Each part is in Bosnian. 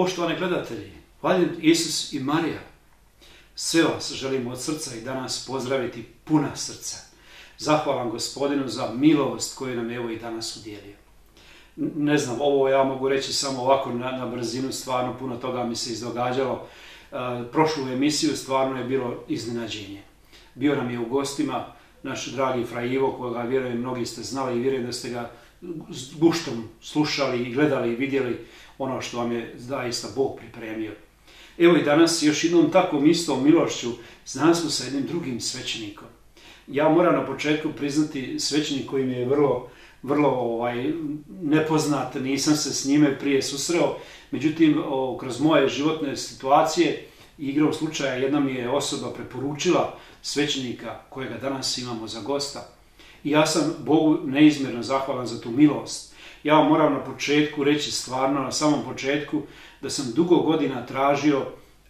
Poštovani gledatelji, hvaljen Isus i Marija, sve vas želimo od srca i danas pozdraviti puna srca. Zahvalan Gospodinu za milost koju nam evo i danas udjelio. Ne znam, ovo ja mogu reći samo ovako na brzinu, stvarno puno toga mi se izdogađalo. Prošlu emisiju stvarno je bilo iznenađenje. Bio nam je u gostima naš dragi Fra Ivo, koga vjerujem mnogi ste znali i vjerujem da ste ga s guštom slušali i gledali i vidjeli ono što vam je zaista Bog pripremio. Evo i danas još jednom takvom istom milošću znam smo sa jednim drugim svećenikom. Ja moram na početku priznati svećenik koji mi je vrlo nepoznat, nisam se s njime prije susreo, međutim kroz moje životne situacije i igrom slučaja jedna mi je osoba preporučila svećenika kojega danas imamo za gosta. I ja sam Bogu neizmjerno zahvalan za tu milost. Ja vam moram na početku reći stvarno, na samom početku, da sam dugo godina tražio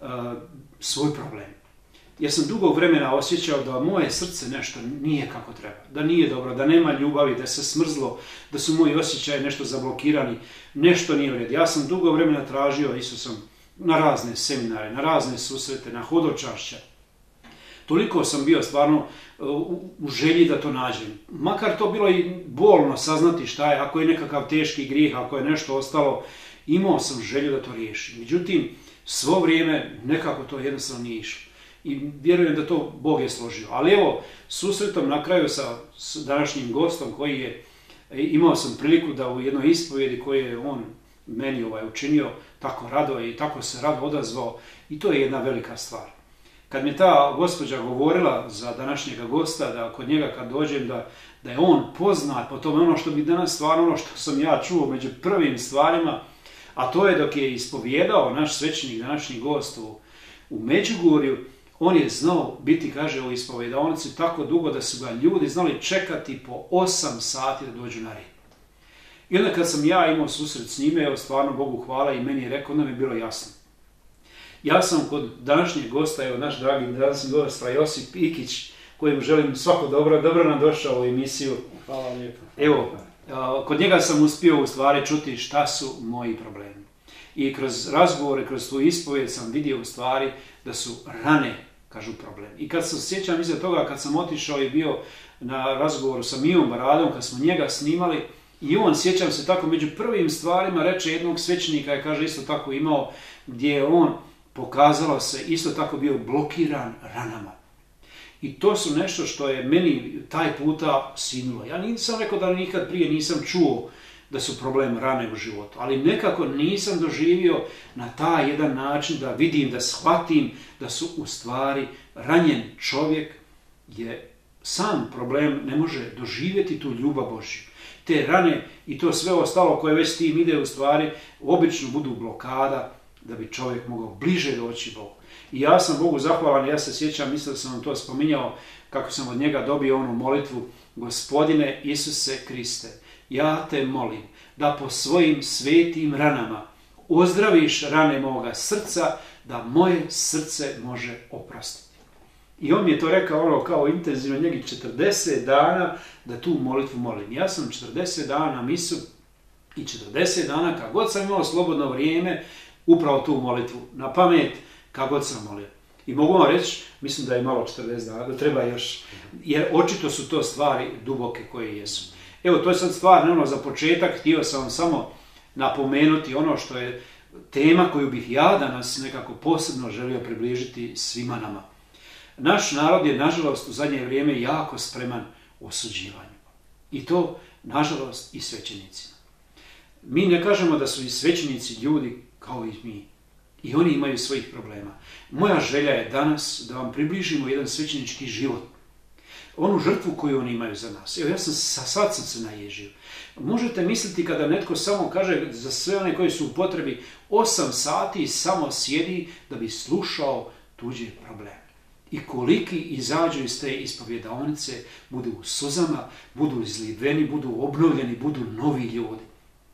svoj problem. Jer sam dugo vremena osjećao da moje srce nešto nije kako treba, da nije dobro, da nema ljubavi, da se smrzlo, da su moji osjećaji nešto zablokirani, nešto nije u redu. Ja sam dugo vremena tražio Isusom na razne seminare, na razne susrete, na hodočašća. Toliko sam bio stvarno u želji da to nađem. Makar to bilo i bolno saznati šta je, ako je nekakav teški grijeh, ako je nešto ostalo, imao sam želju da to riješim. Međutim, svo vrijeme nekako to jednostavno nije išlo. I vjerujem da to Bog je složio. Ali evo, susretom na kraju sa današnjim gostom koji je, imao sam priliku da u jednoj ispovjedi koju je on meni učinio tako rado i tako se rado odazvao, i to je jedna velika stvar. Kad mi ta gospođa govorila za današnjega gosta, da kod njega kad dođem da je on poznat po tome, ono što bi danas stvarno, ono što sam ja čuo među prvim stvarima, a to je dok je ispovjedao naš svećenik, današnji gost u Međugorju, on je znao biti, kaže, u ispovjedaonici tako dugo da su ga ljudi znali čekati po 8 sati da dođu na red. I onda kad sam ja imao susret s njime, evo stvarno Bogu hvala, i meni je rekao, onda mi je bilo jasno. Ja sam kod današnjeg gosta, evo naš dragi današnji gost, Fra Josip Ikić, kojem želim svako dobro nam došao u emisiju. Hvala lijepo. Evo, kod njega sam uspio u stvari čuti šta su moji problemi. I kroz razgovore, kroz tu ispovijed sam vidio u stvari da su rane, kažu, problem. I kad se sjećam iza toga, kad sam otišao i bio na razgovoru sa Mijom Baradom, kad smo njega snimali, i on, sjećam se tako, među prvim stvarima reče jednog svećenika, je, kaže, isto tako imao, gdje je on pokazalo se isto tako bio blokiran ranama. I to su nešto što je meni taj puta sinulo. Ja nisam rekao da nikad prije nisam čuo da su problem rane u životu, ali nekako nisam doživio na taj jedan način da vidim, da shvatim da su u stvari ranjen čovjek je sam problem, ne može doživjeti tu ljubav Božju. Te rane i to sve ostalo koje već s tim ide u stvari obično budu blokada da bi čovjek mogao bliže doći Bogu. I ja sam Bogu zahvalan, ja se sjećam, mislim da sam vam to spominjao, kako sam od njega dobio onu molitvu: Gospodine Isuse Kriste, ja te molim da po svojim svetim ranama ozdraviš rane moga srca, da moje srce može oprostiti. I on mi je to rekao kao intenzivno, njegi 40 dana da tu molitvu molim. Ja sam 40 dana na misu i 40 dana kad god sam imao slobodno vrijeme, upravo tu molitvu na pamet kako god sam molio. I mogu vam reći, mislim da je malo 40 dana, da treba još, jer očito su to stvari duboke koje jesu. Evo, to je sad stvar, za početak, htio sam vam samo napomenuti ono što je tema koju bih ja danas nekako posebno želio približiti svima nama. Naš narod je, nažalost, u zadnje vrijeme jako spreman osuđivanju. I to, nažalost, i svećenicima. Mi ne kažemo da su i svećenici ljudi kao i mi. I oni imaju svojih problema. Moja želja je danas da vam približimo jedan svećenički život. Onu žrtvu koju oni imaju za nas. Evo, sad sam se naježio. Možete misliti kada netko samo kaže za sve one koji su u potrebi 8 sati samo sjedi da bi slušao tuđe probleme. I koliki izađu iz te ispovjedaonice, budu u suzama, budu izliveni, budu obnovljeni, budu novi ljudi.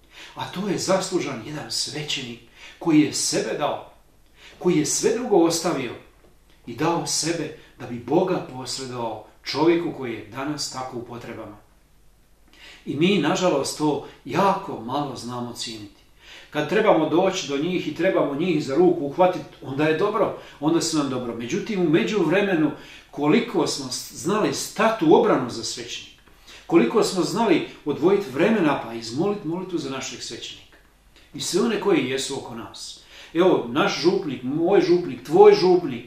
A to je zaslužan jedan svećenik koji je sebe dao, koji je sve drugo ostavio i dao sebe da bi Boga posredovao čovjeku koji je danas tako u potrebama. I mi, nažalost, to jako malo znamo cijeniti. kad trebamo doći do njih i trebamo njih za ruku uhvatiti, onda je dobro, onda su nam dobro. Međutim, u međuvremenu, koliko smo znali stati u obranu za svećenika, koliko smo znali odvojiti vremena pa izmoliti molitvu za našeg svećenika i sve one koji jesu oko nas. Evo, naš župnik, moj župnik, tvoj župnik,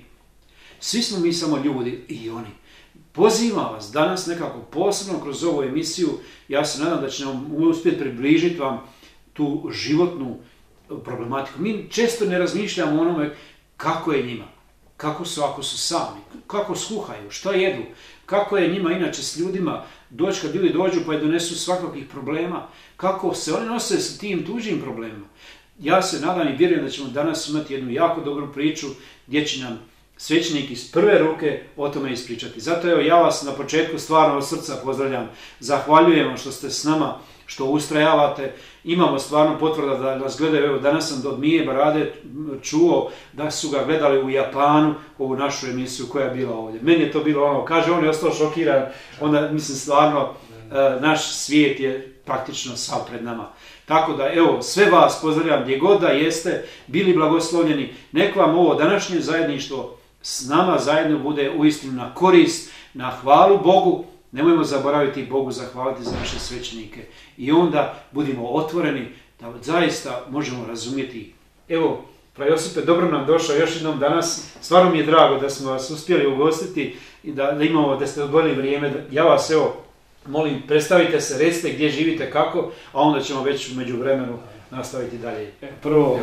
svi smo mi samo ljudi i oni. Pozivam vas danas nekako posebno kroz ovu emisiju, ja se nadam da će nam uspjeti približiti vam tu životnu problematiku. Mi često ne razmišljamo o onome kako je njima, kako su ako su sami, kako skuhaju, šta jedu, kako je njima inače s ljudima doći kad ljudi dođu pa je donesu svakakvih problema, kako se oni nose s tim tuđim problemima. Ja se nadam i vjerujem da ćemo danas imati jednu jako dobru priču gdje će nam svećenik iz prve ruke o tome ispričati. Zato evo ja vas na početku stvarno od srca pozdravljam. Zahvaljujem vam što ste s nama, što ustrajavate. Imamo stvarno potvrda da nas gledaju. Evo danas sam od Mije Barade čuo da su ga gledali u Japanu, ovu našu emisiju koja je bila ovdje. Meni je to bilo ono, kaže on je ostao šokiran, onda mislim stvarno naš svijet je praktično sav pred nama. Tako da, evo, sve vas pozdravljam gdje god da jeste, bili blagoslovljeni. Nek vam ovo današnje zajedništvo s nama zajedno bude uistinu na korist, na hvalu Bogu. Nemojmo zaboraviti Bogu zahvaliti za naše svećenike. I onda budimo otvoreni da zaista možemo razumjeti. Evo, Fra Josipe, dobro nam došao još jednom danas. Stvarno mi je drago da smo vas uspjeli ugostiti i da ste odvojili vrijeme. Ja vas, evo, molim, predstavite se, recite gdje živite, kako, a onda ćemo već u međuvremenu nastaviti dalje. Prvo,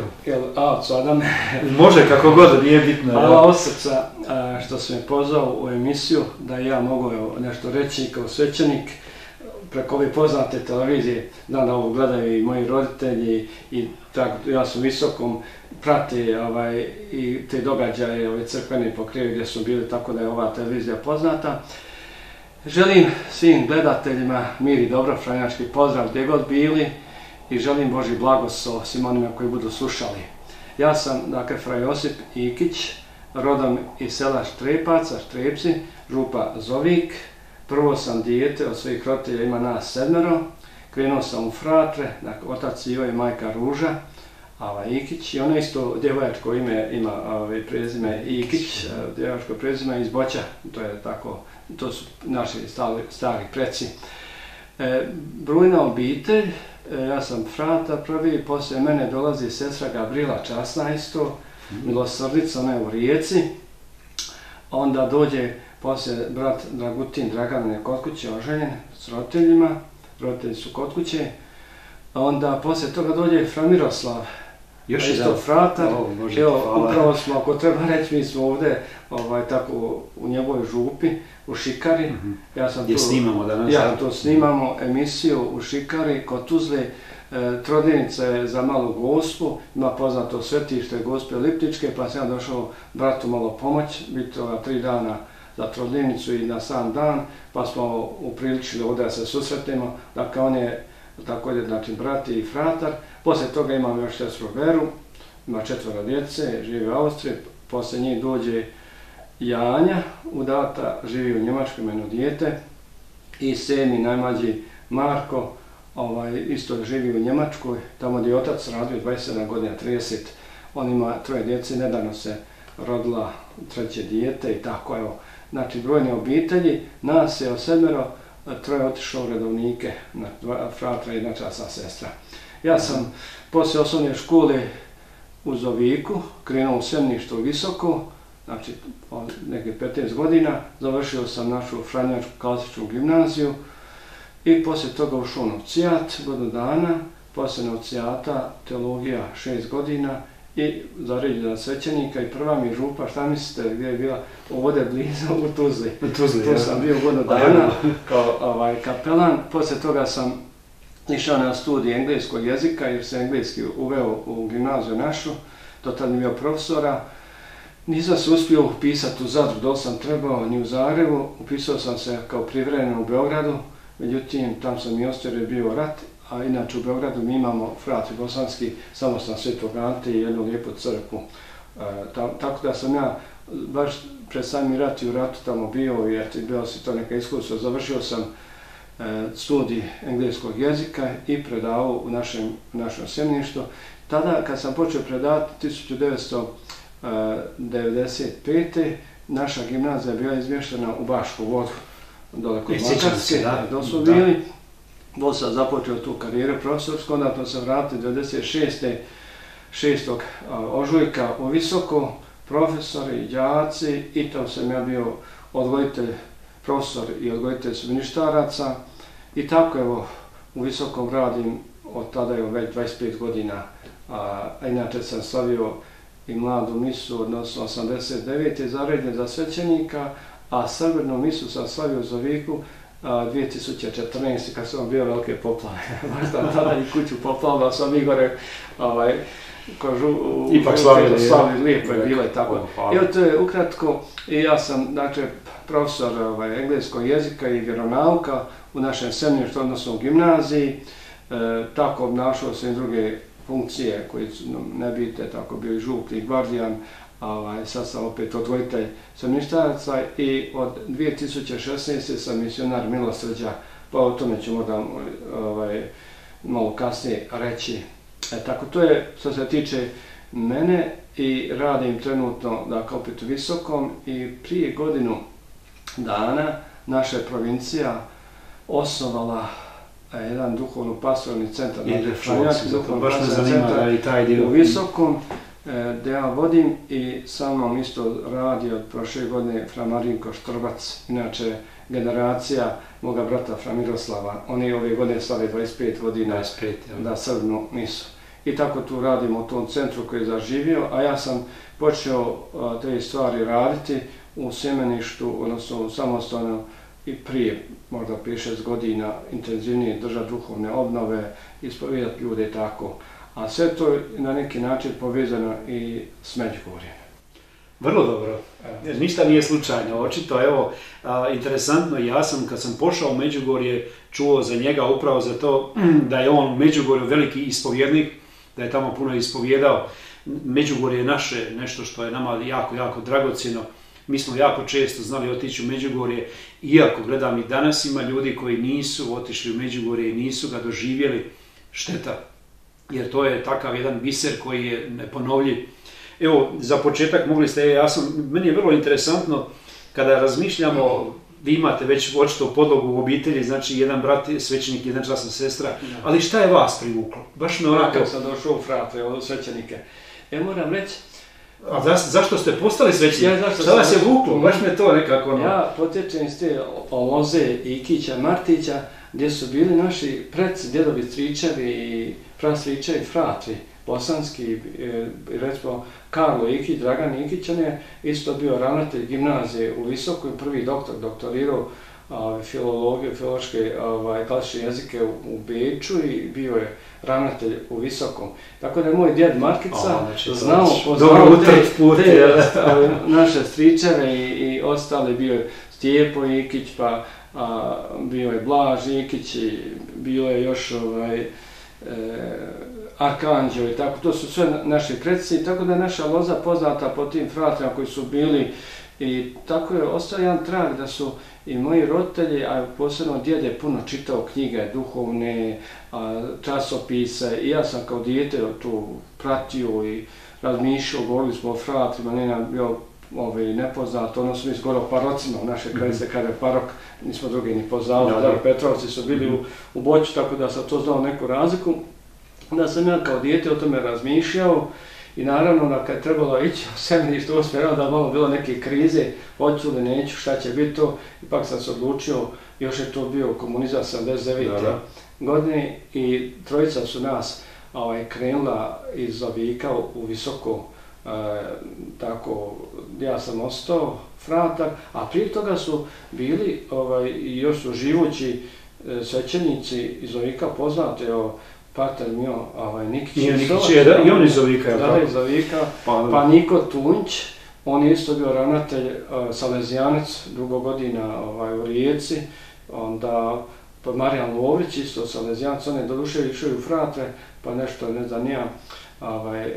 Adam. Može kako god, nije bitno. Hvala od srca što sam me pozvao u emisiju, da ja mogu nešto reći kao svećenik. Preko ove poznate televizije, znam da ovo gledaju i moji roditelji i tako, ja sam visokom, prati i te događaje, ove crkvene pokrive gdje su bili, tako da je ova televizija poznata. Želim svim gledateljima mir i dobro, franjački pozdrav gdje god bili i želim Božji blagoslov svim onima koji budu slušali. Ja sam, dakle, Fra Josip Ikić, rodom iz sela Štrepaca, Štrebci, župa Zovik. Prvo sam dijete od svojih roditelja, ima nas 7. Krenuo sam u Fratre, dakle, otac Ivo i majka Ruža, Ikić, i ona isto djevojačko ime ima prezime Ikić, djevojačko prezime iz Boća, to je tako, to su naši stari preci. Brujna obitelj, ja sam frata prvi, poslije mene dolazi sestra Gabriela časna isto, milosrdnica, ona je u Rijeci, onda dođe poslije brat Dragutin Dragan je kod kuće oženjen s roditeljima, roditelji su kod kuće, onda poslije toga dođe Fra Miroslav, još isto fratar, upravo smo, ako treba reći, mi smo ovdje tako u njegovoj župi, u Šikari. Gdje snimamo danas. Ja, to snimamo emisiju u Šikari, kod Tuzle, Trodjenica je za Malu Gospu, ima poznato svetište Gospe Liptičke, pa sam došao bratu malo pomoć, biti 3 dana za Trodjenicu i na sam dan, pa smo upriličili ovdje da se susretimo, dakle on je također, znači, brat i fratar. Poslije toga imam još sestru Veru, ima 4 djece, živi u Austriji, poslije njih dođe Janja, udata, živi u Njemačkoj, ima jedno dijete, i 7. najmlađi Marko, isto živi u Njemačkoj, tamo gdje je otac radio 27 godina, 30, on ima 3 djece, nedavno se rodila 3. dijete i tako, evo, znači brojne obitelji, nas je 7, 3 otišao u redovnike, fratra i jedna časna sestra. Ja sam poslije osnovne škole u Zoviku krenuo u Semništvo visoko, znači neke 15 godina, završio sam našu franjačku klasičnu gimnaziju i poslije toga ušao u novcijat godinu dana, poslije novcijata teologija 6 godina i zaređen za svećenika i prva mi župa, šta mislite, gdje je bila? Ovdje blizu u Tuzli. Tu sam bio godinu dana kao kapelan, poslije toga sam išao na studij engleskog jezika jer se engleski uveo u gimnaziju našu, to tad mi bio profesora. Nisam se uspio upisati u Zadru, dok sam trebao, ni u Zagrebu, upisao sam se kao privremeno u Beogradu, međutim tam sam i ostao jer je bio rat, a inače u Beogradu mi imamo Fratri Bosanski, samostan Svetog Ante i jednu lijepu crkvu. Tako da sam ja baš pred sami rat i u ratu tamo bio i bilo si to neka iskustva. Završio sam studij engleskog jezika i predavao u našem semeništu. Tada, kad sam počeo predavati 1995. naša gimnazija je bila izmještena u Bašku Vodu, dole kod Makarske, dok su bili. Bo sam započeo tu karijeru profesorsku, onda smo se vratili 6. ožujka u Visoko, profesori, đaci, i tam sam ja bio odgojitelj, profesor i odgojitelj semeništaraca. I tako evo u Visokom radim od tada je već 25 godina, a inače sam slavio i mladu misu, odnosno 89. zarednje za svećenika, a srbenu misu sam slavio za Viku 2014. kad sam bio velike poplave. Baš sam tada i kuću poplavila, sam i gore ipak slavili, lijepo je bilo i tako. Evo to je ukratko, i ja sam dakle profesor engleskog jezika i vjeronauka u našem semeništu, odnosno u gimnaziji. Tako obnašao sam i druge funkcije koje su nebitne, tako bio i župnik, gvardijan, sad sam opet odgojitelj semeništaraca i od 2016. sam misionar milosrđa, pa o tome ću možda malo kasnije reći. Tako to je što se tiče mene i radim trenutno dakle opet u Visokom, i prije godinu dana naša provincija osnovala jedan duhovno-pastoralni centar, u Visokom, gdje ja vodim, i sa mnom isto radi od prošle godine fra Marinko Štrbac, inače generacija moga brata fra Miroslava. Oni ove godine slave 25 godina da srbnu misu. I tako tu radimo u tom centru koji je zaživio, a ja sam počeo te stvari raditi u semeništu, odnosno samostalno, i prije, možda 5-6 godina, intenzivnije držati duhovne obnove, ispovijedati ljude i tako. A sve to je na neki način povezano i s Međugorjem. Vrlo dobro. Ništa nije slučajno. Očito, evo, interesantno, ja sam kad sam pošao u Međugorje čuo za njega upravo za to da je on u Međugorju veliki ispovjednik, da je tamo puno ispovjedao. Međugorje je naše, nešto što je nama jako, jako dragocjeno. Mi smo jako često znali otići u Međugorje, iako gledam i danas ima ljudi koji nisu otišli u Međugorje i nisu ga doživjeli. Šteta, jer to je takav jedan biser koji je neponovljiv. Evo, za početak mogli ste, meni je vrlo interesantno kada razmišljamo, vi imate već očito podlogu u obitelji, znači jedan brat je svećenik, jedna časna sestra, ali šta je vas privuklo? Baš me onako... Kad sam došao u fratre, od svećenike, ja moram reći... A zašto ste postali svećenik? Šta vas je vuklo? Baš me to nekako... Ja potječem iz te Loze, Ikića, Martića, gdje su bili naši preci, djedovi, stričevi i prastričevi, fratri, bosanski, recimo Karlo Ikić, Dragan Ikić, on je isto bio ravnatelj gimnazije u Visokoj, prvi doktorirao filologiju, filološke klasične jezike u Beču i bio je ravnatelj u Visokom. Tako da je moj djed Markica poznao te naše stričeve i ostali, bio je Stjepo Ikić, pa bio je Blaž Ikić, bio je još Arkanđeo i tako, to su sve naši preci, tako da je naša Loza poznata po tim fratrima koji su bili, i tako je ostao jedan trag da su i moji roditelji, a posebno djede, puno čitao knjige, duhovne, časopise, i ja sam kao dijete tu pratio i razmišljao, govorili smo o fratrima, nije nam bio nepoznato, odnosno mi skoro parocima u našoj kraji se kaže parok, nismo drugi ni poznali, Petrovci su bili u Boću, tako da sam to znao neku razliku. Onda sam ja kao dijete o tome razmišljao i naravno kad je trebalo ići u semeništu, uspjerao da malo bilo neke krize, hoću li neću, šta će biti to, ipak sam se odlučio, još je to bio komunizam 79. godine i trojica su nas krenula iz Vika u Visoko, tako ja sam ostao fratar, a prije toga su bili još su živući svećenici iz Vika poznate, pater Mio Nikić, i on iz Ovika, pa Niko Tunć, on je isto bio ravnatelj Salezijanac, dugo godina u Rijeci, onda pa Marijan Lović, isto Salezijanac, on je doduše išao u fratre, pa nešto, ne znam,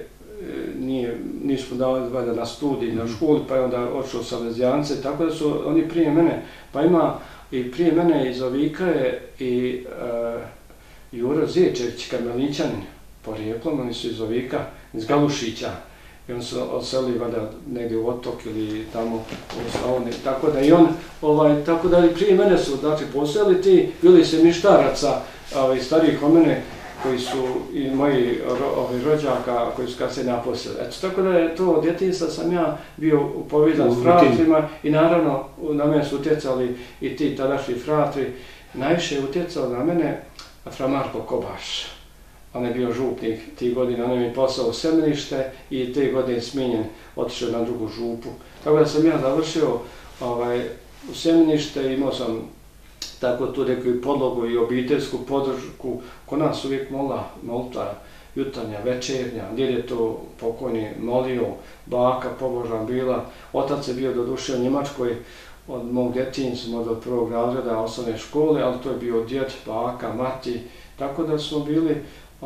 nismo dali na studij, na školi, pa je onda odšao Salezijance, tako da su oni prije mene, pa ima i prije mene iz Ovika je i Juro Zečević, Karmelićanin, porijeklom, oni su iz Ovika, iz Galušića, i on su odselili vada negdje u Otok ili tamo u Slavoniji, tako da i on, tako da i prije mene su, znači, postojali ti, bili se mištaraca, starijih od mene, koji su i moji rođaka koji su kad se naposlili. Eto, tako da je to od djetinjstva sam ja bio povezan s fratrima i naravno na mene su utjecali i ti tadašnji fratri. Najviše je utjecao na mene fra Marko Kobaš. On je bio župnik tih godina, on je mi poslao u Semenište i te godine smijenjen, otišao na drugu župu. Tako da sam ja završio u Semenište i imao sam tako tu neku podlogu i obiteljsku podršku. Kod nas uvijek molta jutarnja, večernja, djed je to pokojni molio, baka pobožna bila, otac je bio doduše u Njemačkoj od mog djetinjstva, od prvog razreda osnovne škole, ali to je bio djed, baka, mati, tako da smo bili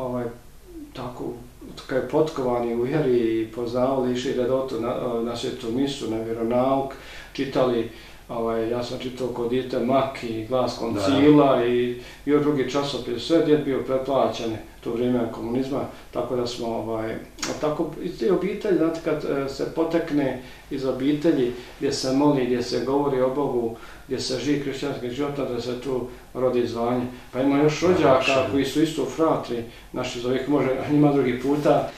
tako potkovani u vjeri i poznavali, išli redovito na svetu misu, na vjeronauk, čitali. Ja sam čitao kod djete Mak i Glas koncila i još drugi časopis, sve djed bio pretplaćan to vrijeme komunizma, tako da smo, tako iz te obitelji, znate, kad se potekne iz obitelji gdje se moli, gdje se govori o Bogu, gdje se živi kršćanski život, da se tu rodi zvanje. Pa ima još rođaka koji su isto fratri, naši zovih može, njima drugi puta.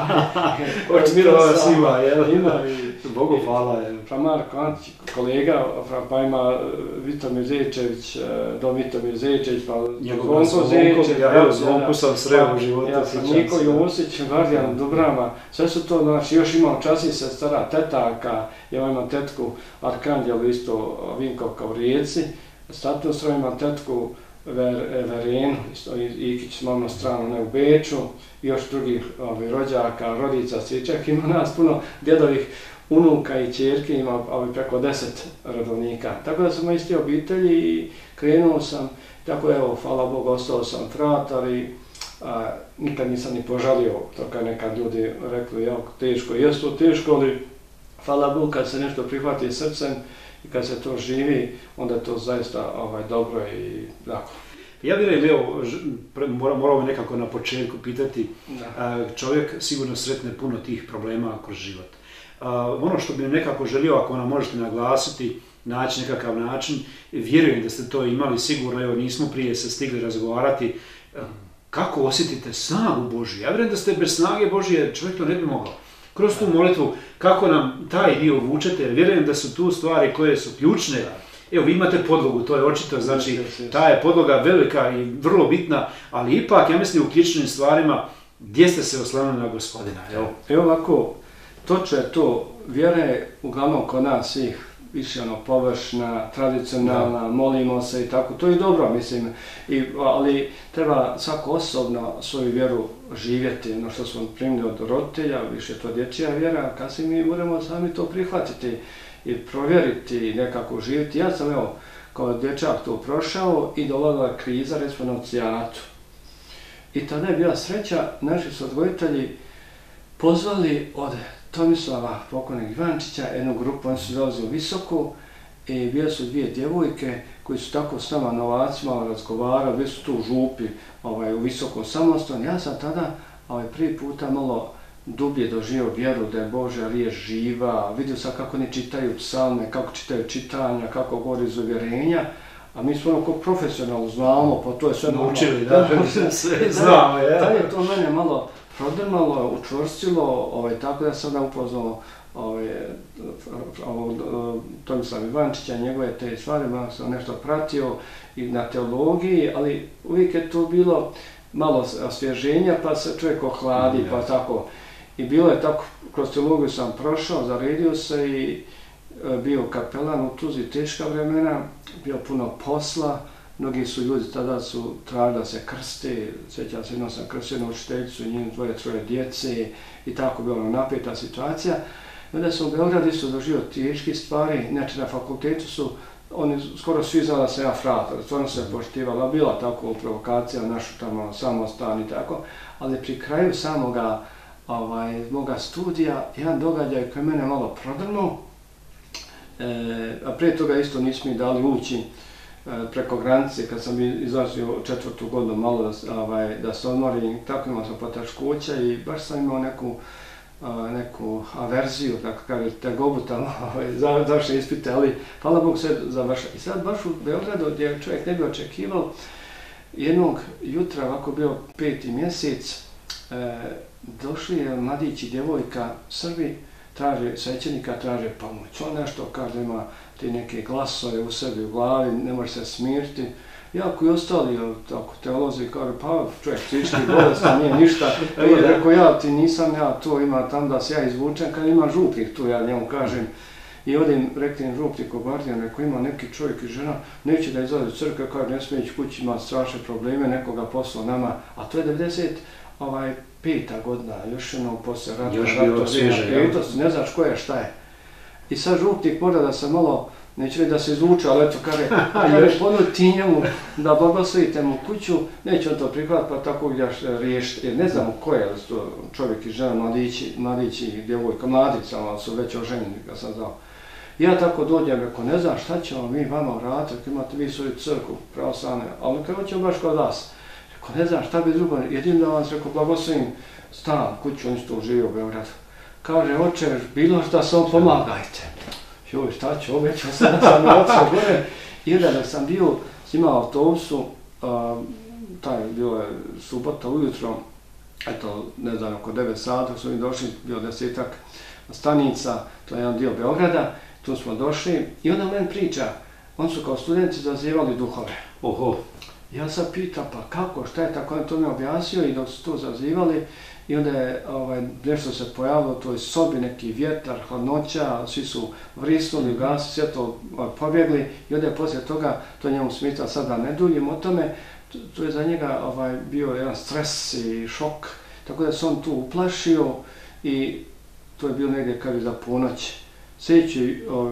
Mirova svima, ima i Bogu hvala. Fra Marko Antić, kolega, pa ima Vitomir Zečević, Dom Vitomir Zečević, pa Zvonko Zečević. Ja Zvonku sam sreo u životu. Ja sam Niko Josić, Gardijan Dubrama, sve su to, znači još imam časnih sestara, tetaka, ja imam tetku Arkanđelu isto Vinkovka u Rijeci, Statustro imam tetku Verenu, Ikić mamno stranu, ne u Beču, još drugih rođaka, rodica, svičak, ima nas puno djedovih unuka i ćerke, ima preko 10 rodovnika. Tako da sam iz te obitelji i krenuo sam, tako evo, hvala Bogu, ostao sam fratar i nikad nisam ni požalio, to kad nekad ljudi rekli, jako teško, jest to teško, ali hvala Bogu kad se nešto prihvati srcem i kad se to živi, onda je to zaista dobro i tako. Ja vjerujem, evo, moramo nekako na početku pitati, čovjek sigurno sretne puno tih problema kroz život. Ono što bi nekako želio, ako nam možete naglasiti, naći nekakav način, vjerujem da ste to imali sigurno, evo nismo prije se stigli razgovarati, kako osjetite snagu Božju. Ja vjerujem da ste bez snage Božje, čovjek to ne bi mogao. Kroz tu molitvu, kako nam taj dio vučete, vjerujem da su tu stvari koje su ključne. Evo, vi imate podlogu, to je očito, znači ta je podloga velika i vrlo bitna, ali ipak, ja mislim, u ključnim stvarima, gdje ste se oslanili na Gospodina? Evo ovako, točno je to, vjera je uglavnom kod nas svih više površna, tradicionalna, molimo se i tako, to je dobro, mislim, ali treba svako osobno svoju vjeru živjeti, ono što smo primili od roditelja, više to dječja vjera, kasnije mi moramo sami to prihvatiti i provjeriti i nekako živjeti. Ja sam, evo, kao dječak to prošao i dolazila kriza, recimo na Ocijatu. I tada je bila sreća, naši su odgojitelji pozvali od Tomislava pokojnog Ivančića jednu grupu, oni su dolazili u Visoko i bile su dvije djevojke koji su tako s nama novacima razgovarali, bili su tu u župi u Visokom samostanu. Ja sam tada prvi puta malo dublje doživio vjeru da je Božja riječ živa, vidio sam kako oni čitaju psalme, kako čitaju čitanja, kako govori iz uvjerenja, a mi smo ono profesionalno znamo, pa to je sve naučili, da, sve znamo, je. Tad je to mene malo prodrmalo, učvrstilo, tako da sam upoznao Tomislava Ivančića, njegove te stvari, malo sam nešto pratio i na teologiji, ali uvijek je to bilo malo osvježenja, pa se čovjek ohladi, pa tako. I bilo je tako, kroz teologiju sam prošao, zaredio se i bio kapelan u Tuzli, teška vremena, bio puno posla, mnogi su ljudi tada su tražili da se krste, sjećam se, jednom sam krstio jednu učiteljicu, njim troje djece i tako bila napeta situacija. I onda sam u Beogradu isto doživio teške stvari, inače na fakultetu su oni skoro svi znali da sam ja fratar, stvarno se poštivala, bila tako provokacija našu tamo samostan i tako, ali pri kraju samoga moga studija, jedan događaj koji mene malo prodrnuo, a prije toga isto nisu mi dali ući preko granice kad sam izlazio 4. godinu malo da se odmorim, tako imao sam poteškoća i baš sam imao neku averziju, tako kaže, tegobu tamo, završen ispite, ali hvala Bogu sve završao. I sad baš u Beogradu gdje čovjek ne bi očekivao, jednog jutra, ovako bio 5. mjesec, došli je mladić i djevojka Srbi, traže svećenika, traže pomoć. On nešto kaže, ima ti neke glasove u sebi, u glavi, ne može se smiriti. Jako i ostali tako, teolozi kaže, pa čovjek psihički bolestan, nije ništa. Rekao, ja ti nisam, ja to ima tam da se ja izvučem, kad ima župnik tu, ja njemu kažem. I odim, rekli župnik obardijan, rekao, ima neki čovjek i žena, neće da izlazi u crkve, kaže, ne smije ići kući, ima strašne probleme, nekoga poslao nama, a to je 95. godina, još jednom poslije rata, ne znaš ko je, šta je. I sad župnik mora da se malo, neće li da se izvuče, ali eto kaže, još ponuti njemu da blagoslovite mu kuću, neće on to prihvatiti, pa tako ideš riješiti, jer ne znamo ko je to čovjek i žena, mladići i djevojka, mladica, ali su već oženjeni, kad sam znao. Ja tako dođem, rekao, ne znam šta ćemo mi vama vratiti, imate vi svoju crkvu pravoslavne, ali kako ćemo baš kod vas? Rekao, ne znam šta bi drugo, jedino da vam se rekao, blagoslovim stan, kuću, on isto živio u Beogradu. Kaže, oče, bilo šta sam pomagajte. Joj, šta ću, obećao sam da sam otišao gore. I onda dok sam bio s njima u autobusu, bilo je subota ujutro, eto, ne znam, oko 9 sata, su mi došli, bio 10-ak stanica, to je jedan dio Beograda, tu smo došli i onda meni priča, oni su kao studenti zazivali duhove. Oho. Ja sam pitao, pa kako, šta je tako, on to mi objasnio i dok su to zazivali, i onda je nešto se pojavilo u toj sobi, neki vjetar, hladnoća, svi su vrisnuli, gasi, sve to pobjegli i onda je poslije toga to njemu smetalo, sad da ne duljim o tome, to je za njega bio jedan stres i šok, tako da se on tu uplašio i to je bilo negdje kao za ponoć. Sljedeću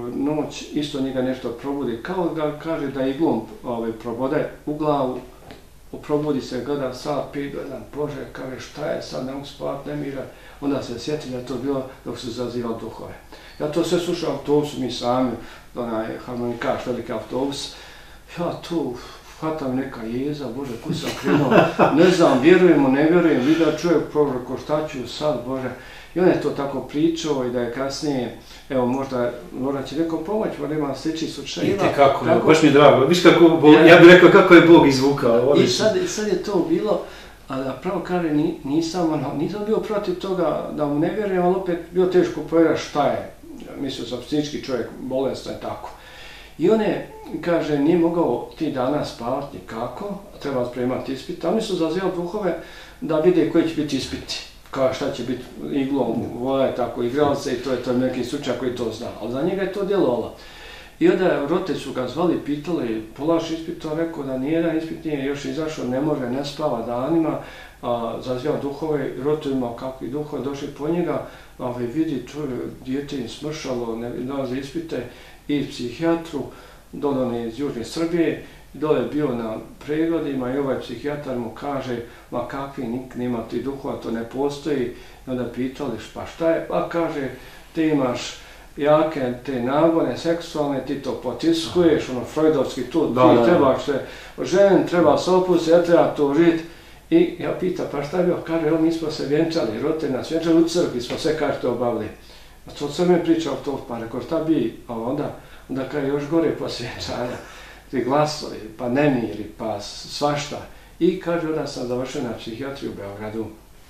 noć isto njega nešto probudi, kao da kaže da iglom probode u glavu, probudi se, gleda sat, pit, gledam, Bože, kaže šta je sad, ne mogu spavati, ne mira. Onda se sjeti da je to bilo dok su zazivali duhove. Ja to sve slušao u autobusu, mi sami, onaj harmonikaš, veliki autobus. Ja tu hvatam neka jeza, Bože, kud sam krenuo, ne znam, vjerujemo, ne vjerujem, vidio čovjek proroko, šta ću sad, Bože. I on je to tako pričao i da je kasnije, evo možda će nekom pomoć, možda ima sličnih slučajeva. I tekako, baš mi je drago. Viš kako, ja bih rekao kako je Bog izvukao. I sad je to bilo, a da pravo kaže, nisam bio protiv toga da mu ne vjerujem, ali opet bio teško povjerati šta je. Mislio sam psihički čovjek, bolestan je tako. I on je, kaže, nije mogao ti dana spavati nikako, treba spremati ispit. Oni su zazivali duhove da vide koji će biti ispiti. Kao šta će biti iglom, voje tako, igralce i to je neki slučaj koji to zna, ali za njega je to djelovalo. I onda roditelji su ga zvali, pitali, polaš ispit, to rekao da nijedan ispit nije još izašao, ne može, ne spava danima, zazivao duhove, roditeljima kakvi duhove, došli po njega, vidi dijete im smršalo, ne dolaze ispite i psihijatru, dole iz Južne Srbije, dole je bio na pregledima i ovaj psihijatar mu kaže, ma kakvi nema ti duhova, to ne postoji. I onda pitali, pa šta je? Pa kaže, ti imaš jake te nagone seksualne, ti to potiskuješ, freudovski tu, ti trebaš se žen, treba se opustiti, ja treba to žiti. I ja pitam, pa šta je bio? Kaže, mi smo se vjenčali, roditelji nas vjenčali u crkvi, smo sve kaže to obavili. A to sam mi pričao to, pa rekao, šta bi, a onda kaže, još gore poslije vjenčanja. Ti glasovi, pa nemiri, pa svašta. I kaže, onda sam završio na psihijatriju u Beogradu.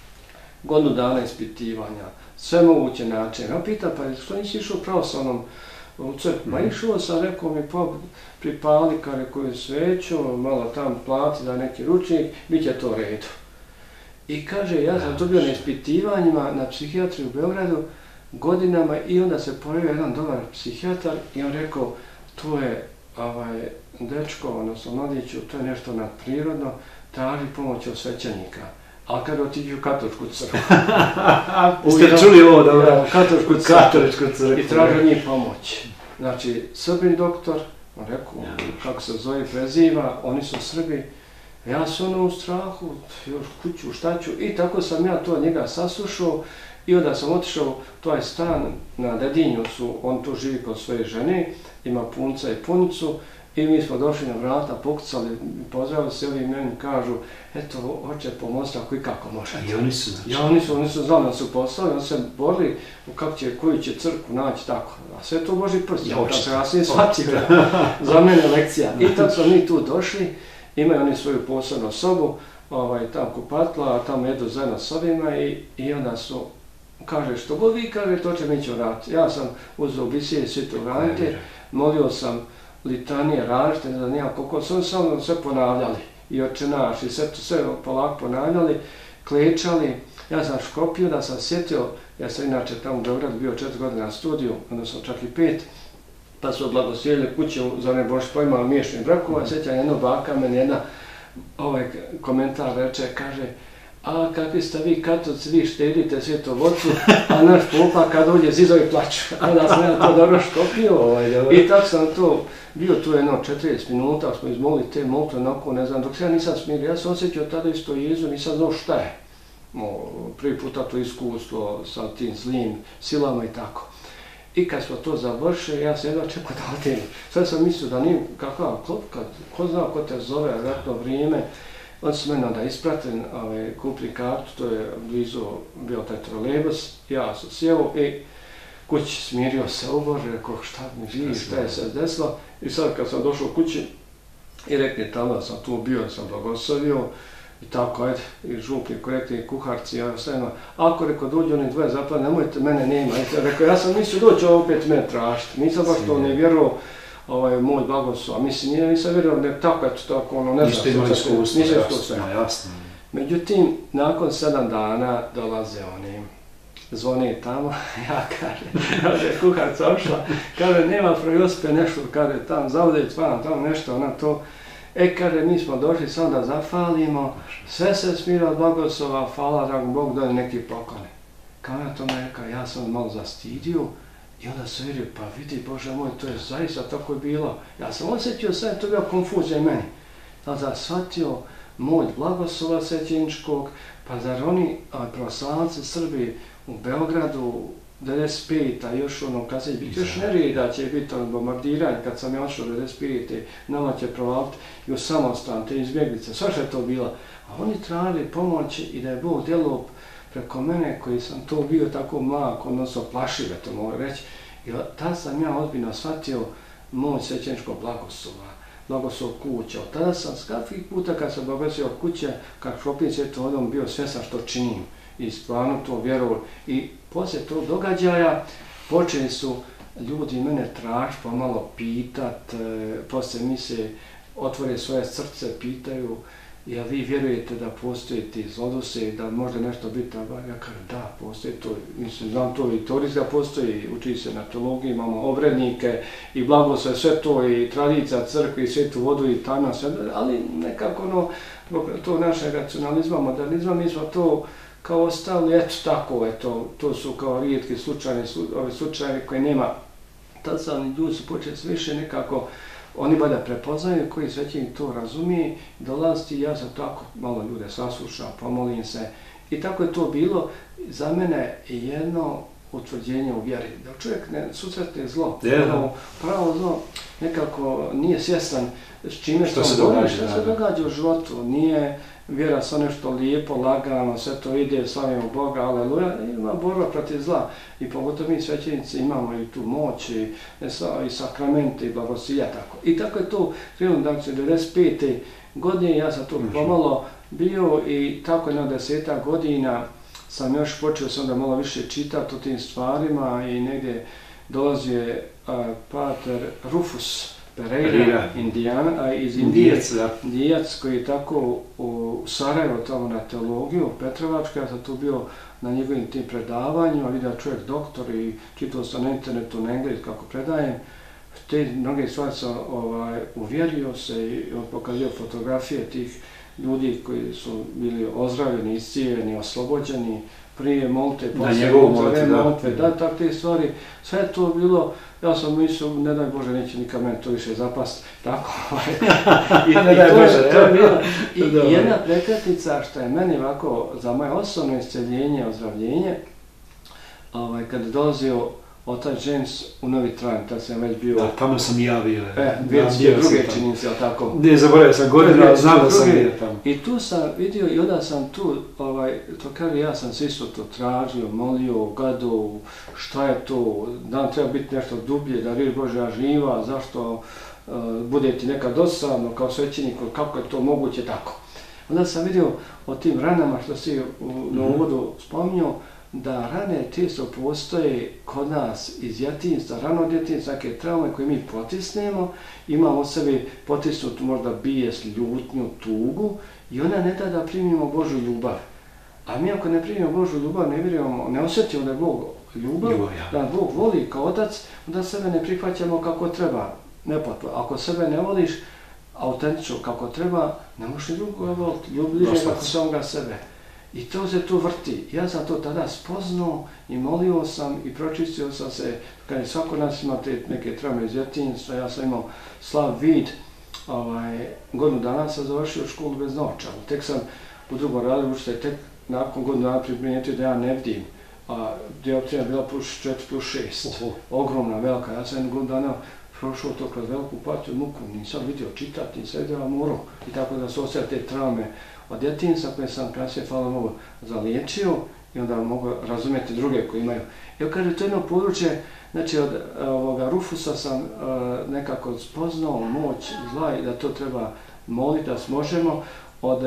Godinu dana ispitivanja, sve moguće načine. Ja pitam, pa što nisi išao pravoslavnom u crkvu? Pa išao sam, rekao mi, pripali koju sveću, malo tam plati za neki ručnik, bit će to redu. I kaže, ja sam to bio na ispitivanjima na psihijatriju u Beogradu godinama i onda se pojavio jedan dobar psihijatar i on rekao, to je dečko, odnosno mladiću, to je nešto nadprirodno, traži pomoć od svećenika. Ali kada otiđu u katoličku crkvu. Ste čuli ovo, dobro? Katoličku crkvu. I traži njih pomoć. Znači, Srbin doktor, on rekao, kako se zove, preziva, oni su Srbi, Ja sam u strahu, još kuću, šta ću, i tako sam ja to njega saslušao i onda sam otišao taj stan na Dedinju, on tu živi kod svoje žene, ima punca i punicu i mi smo došli na vrata, pokucali, pozdravili se, ovi meni kažu, eto, hoće pomoći ako i kako možete. I oni su znači? Ja, oni su znali da su poslali, oni se borili koju će crkvu naći tako. A sve to Boži prst, ja sam shvatio, za mene lekcija. I tad smo mi tu došli, imaju oni svoju posebnu sobu, tam kupatla, a tamo jedu zajedno s ovima i onda su, kaže, što god vi kaže, to će mi ću raditi. Ja sam uzeo bisije svitu raditi, molio sam litanije različite, ne znam nijak koliko, su samo sve ponavljali. I Oče naš, i sve polako ponavljali, klečali. Ja sam škopio da sam sjetio, ja sam inače tamo u Beogradu bio 4 godine na studiju, odnosno čak i 5, pa su blagoslovili kuće za one Bož pojmao miješnih brakova, sjećam jedno baka, meni jedna komentar reče, kaže, a kakvi ste vi katolici, vi štedite svjetovodcu, a naš popa kad uđe zidovi plaću. Onda sam ja to dobro škopio i tako sam to bio tu jedno 40 minuta, smo izmolili te molitve, ne znam, dok se ja nisam smirio, ja sam osjećao tada isto jezu, nisam znao šta je. Prvi puta to iskustvo sa tim zlim silama i tako. I kad smo to završili, ja sam jedva čekao da odim. Sve sam mislio da nije kakva klopka, ko zna ko te zove, ratno vrijeme. Oni su mene onda ispratili, kupili kartu, to je blizu bio taj trolejbus, ja sam sjeo i kući smirio se u Bože, rekao šta mi živi, šta je se desilo. I sad kad sam došao kući i rekli tamo sam tu bio, sam blagoslovio i tako, ajde, i župnik, rekli kuharci, ja sve ako rekao dođu oni dvoje zapravo, nemojte, mene nema. Rekao, ja sam mislio doći opet mene tražiti, nisam baš to ne vjerovao. Moj blagoslov, a mislim, nisam vjerovao da tako, eto tako, ne znam. Ništa imali iskustvo, jasno. Međutim, nakon 7 dana dolaze oni, zvone tamo, ja kaže, kuharca ošla, kaže, nema Fra Josipe nešto, kaže, tam zauzeti vam, tamo nešto, ona to, kaže, mi smo došli samo da zafalimo, sve se smira od blagoslova, hvala, dragom Bogu, da je neki poklone. Kao ja to me rekao, ja sam malo zastidio, i onda sam vidio, pa vidi, Bože moj, to je zaista tako je bilo. Ja sam osjetio sve, to je bio konfuzija meni. Tada shvatio moj blagoslova svećeničkog, pa zar oni pravoslavci Srbi u Beogradu 95, a još kad će biti još nereda, će biti bombardiranje, kad sam ja odšao 95, nama će provaliti i u samostan, te izbjeglice, sve što je to bilo. A oni tražili pomoći i da je Bog djelo preko mene koji sam to bio tako mlak, odnosno plašive to mogu reći. I tada sam ja ozbiljno shvatio moj svećeničko blagoslov kuća. Tada sam skakvih puta kad sam blagoslovio kuće, kad šopim svjetovodom bio svjestan što činim. I stvarno to vjerovao. I poslije tog događaja počeli su ljudi mene tražiti, pomalo pitat, poslije mi se otvore svoje srce, pitaju, jel vi vjerujete da postoje ti zlodose, da može nešto biti, ja kažem da, postoji to, mislim, znam to i teorijski da postoji, uči se na teologiji, imamo obrednike i blagoslov, sve to i tradicija crkve i svetu vodu i tajna, sve, ali nekako to našeg racionalizma, modernizma, mi smo to kao ostali, eto tako, to su kao rijetki slučajevi koji nema, tad sam ljudi su počeli više nekako. Oni bolje prepoznaju, koji svećenik to razumije, dolaziti, ja sam tako malo ljude saslušao, pomolim se. I tako je to bilo za mene jedno utvrđenje u vjeri. Da čovjek ne susretne zlo, pravo zlo, nekako nije svjestan s čime što se događa u životu. Nije vjera sa nešto lijepo, lagano, sve to ide, slavimo Boga, aleluja, ima borba protiv zla. I pogotovo mi svećenici imamo i tu moć i sakramente i blagosilja, tako. I tako je to krenulo, dakle, 95. godine, ja sam tu pomalo bio i tako jedno 10 godina sam još počeo sam da malo više čitati o tim stvarima i negdje dolazio pater Rufus Pereira, iz Indije, Indijac koji je tako u Sarajevo tamo na teologiju, Petrovačka, ja sam tu bio na njegovim tim predavanjima, vidio čovjek doktor i čitao sam na internetu na engleski kako predajem. Te mnoge stvari sam uvjerio se i pokazio fotografije tih ljudi koji su bili ozdravljeni, iscijeljeni, oslobođeni, prije molitve, poslije molitve, da, tako te stvari, sve to bilo, ja sam mislio, ne daj Bože, neće nikad meni to više zapast, tako, i to je bilo, i jedna prekretnica što je meni ovako, za moje osobno isceljenje, ozdravljenje, kad je dolazio otac James u Novi Tran, tad sam već bio... Da, tamo sam i ja bio. 2002. čini se, tako? Ne, zaboravio sam godinu, znam da sam bio tamo. I tu sam vidio, i onda sam tu, to kaže, ja sam se isto to tražio, molio, gledao, šta je to, da nam treba biti nešto dublje, da riječ Božja živa, zašto bude ti nekad dosadno kao svećenik, kako je to moguće, tako. Onda sam vidio o tim ranama što si na uvodu spominjao, da rane često postoje kod nas iz djetinjstva, rano djetinjstva, neke traume koje mi potisnemo, imamo u sebi potisnutu možda bijes, ljutnju, tugu i ona ne da primimo Božju ljubav. A mi ako ne primimo Božju ljubav, ne vjerujemo, ne osjetimo da je Bog ljubav, da Bog voli kao otac, onda sebe ne prihvaćamo kako treba. Ako sebe ne voliš autentično kako treba, ne možeš drugo voliti, ljubiš kako samoga sebe. I to se tu vrti. Ja sam to tada spoznao i molio sam i pročistio sam se, kada svako nas ima te neke traume iz djetinjstva, ja sam imao slab vid, godinu dana sam završio školu bez novčana. Tek sam u drugom radu učitelj, tek nakon godinu dana primijetio da ja ne vidim, a dioptrija bila +4 +6, ogromna, velika. Ja sam godinu dana prošao to kroz veliku patnju, muku, nisam vidio čitati, nisam vidio moru i tako da su osjećali te traume od djetinjstva koje sam kasnije, hvala Bogu, zaliječio i onda mogu razumjeti druge koji imaju. Evo kaže, to je jedno područje, znači od Rufusa sam nekako spoznao moć zla i da to treba moliti, da možemo, od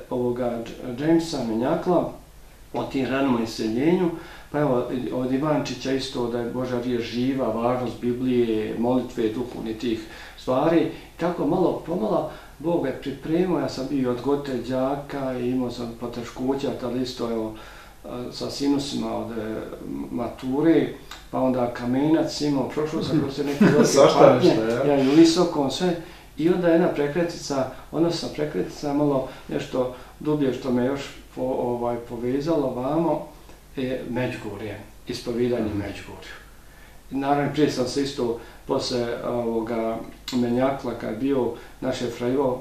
Jamesa Menjakla, o tim ranama iseljenju, pa evo od Ivančića isto da je Božja riječ živa, važnost Biblije, molitve, duhovnih tih stvari. Tako malo pomalo Bog je pripremio, ja sam bio odgojitelj đaka i imao sam poteškoća, tada isto evo, sa sinusima od mature, pa onda kamenac imao, prošao sam kroz neke velike patnje, ja i u visokom sve. I onda jedna prekretnica, odnosno prekretnica malo nešto dublje što me još povezalo vamo, je Međugorje, ispovijedanje Međugorju. Naravno, prije sam se isto posle Menjakla, kad je bio naš Fraivo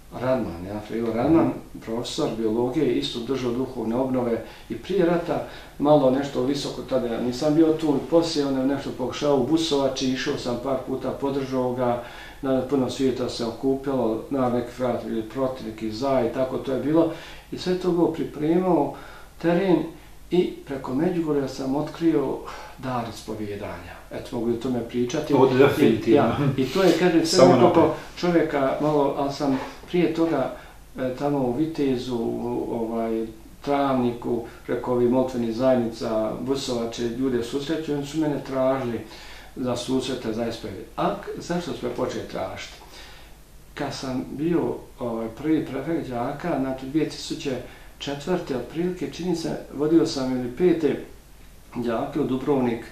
Radman, profesor biologije, isto držao duhovne obnove i prije rata malo nešto visoko, tada nisam bio tu, poslije on je nešto pokušao u Busovači, išao sam par puta, podržao ga, na puno svijeta se okupilo, na neki frat bili protiv, neki za i tako to je bilo. I sve to bilo pripremao teren i preko Međugorja sam otkrio dar ispovijedanja. Eto, mogu o tome pričati. Ovo definitivno. I to je, kažem, sve nekako čovjeka malo, ali sam prije toga tamo u Vitezu, Travniku, preko ovih molitvenih zajednica, Busovače, ljude susreću, oni su mene tražili za susrete, za ispovijed. A zašto smo počeli tražiti? Kad sam bio prvi prefekt đaka, znači 2004. otprilike, čini se, vodio sam ili 5. đake u Dubrovnik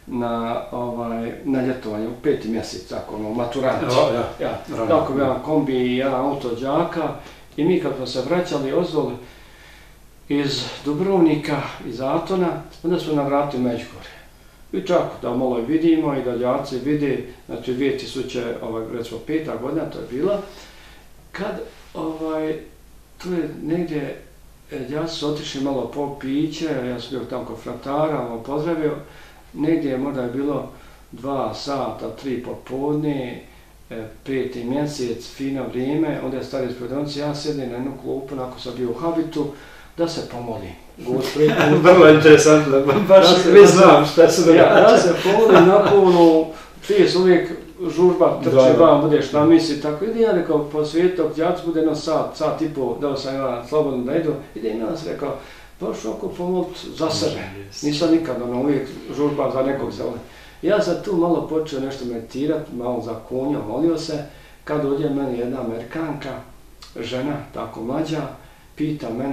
na ljetovanje, u 5. mjesec, tako, maturanti. Tako, jedan kombi i jedan auto đaka i mi kad smo se vraćali ozdol iz Dubrovnika, iz Atona, onda smo na vratu Međugorje. I čak da malo vidimo i da đaci vide, znači 2005. godina to je bila, kad tu je negdje, đaci su otišli malo po piće, ja sam bio tamo kod fratara, pozdravio, negdje možda je bilo 2 sata, 3 popodne, 5. mjesec, fino vrijeme, onda je stari ispredonci, ja sjedim na jednu klupu, nakon sam bio u habitu, da se pomolim. Vrlo interesantno, baš ne znam šta se događa. Da se pomolim, nakon prije se uvijek žurba trče vam, budeš na misli, tako idem ja rekao po svijetu, djac bude jedno sat i pol, dao sam ja slobodno da idu, idem ja sam rekao, baš oko pomolit za sebe, nisam nikad uvijek žurba za nekog se. Ja sam tu malo počeo nešto meditirati, malo zakonio, molio se, kad dođe meni jedna Amerikanka, žena, tako mlađa, pita mene,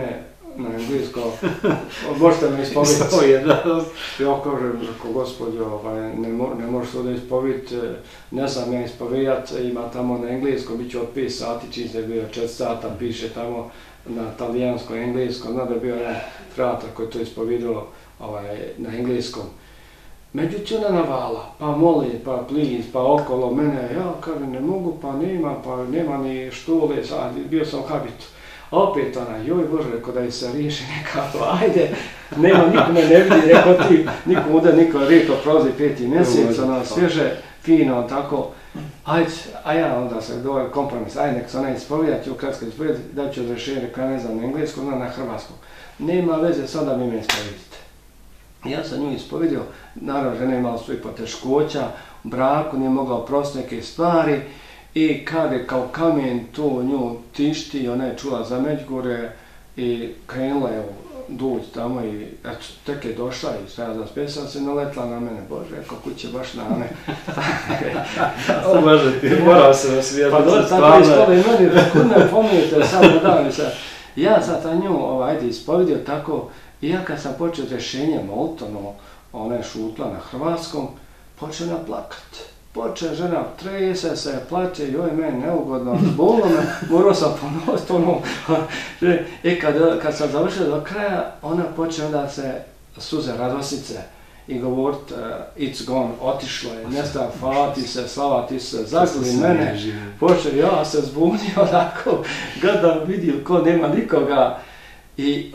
na engleskom, možete me ispovijeti. Ja kažem, ako gospođo, ne možeš to da ispovijeti, ne znam ja ispovijat, ima tamo na engleskom, bit će od 5 sati, čim se je bio 4 sata, piše tamo na talijanskom, engleskom, da je bio jedan fratar koji to ispovidilo na engleskom. Međutim, ona navala, pa moli, pa please, pa okolo mene, ja kažem ne mogu, pa nema ni štule, sad bio sam u habitu. Opet ona, joj Bože, rekao da je se riješi nekako, ajde, nema, niko me ne vidi, rekao ti, niko uda, niko rekao, prolazi 5. mjesec, ona svježe, fino, tako, ajde, a ja onda se dovolj kompromis, ajde, nek se ona ispovijat, ću kratko ispovijati, da ću razrešenje, rekao, ja ne znam na engleskom, ona na hrvatskom. Nema veze, sada mi me ispovidite. Ja sam nju ispovidio, naravno žena je imala svojih poteškoća, u braku nije mogla oprostiti neke stvari i kad je kao kamen to nju tišti, ona je čula za Međugorje i krenula je doći tamo i eto, tek je došla i sve za spesa se naletla na mene, Bože, rekao kuće baš na me. Bože, ti morao se osvijeti. Pa dobro, tako ispala i meni, kud me pominjete sad na dan. Ja sam ta nju ajde ispovidio tako. I ja kad sam počeo rješenje molitono, ona je šutla na hrvatskom, počeo ona plakat. Počeo žena, trese se, plače, joj meni neugodno, zbolilo me, morao sam ponoviti ono. I kad sam završio do kraja, ona počeo onda se suze radosnice i govorit it's gone, otišlo je, nesta, hvala ti se, slava ti se, zagli mene. Počeo, ja se zbunio onako, gledam, vidio ko nema nikoga. I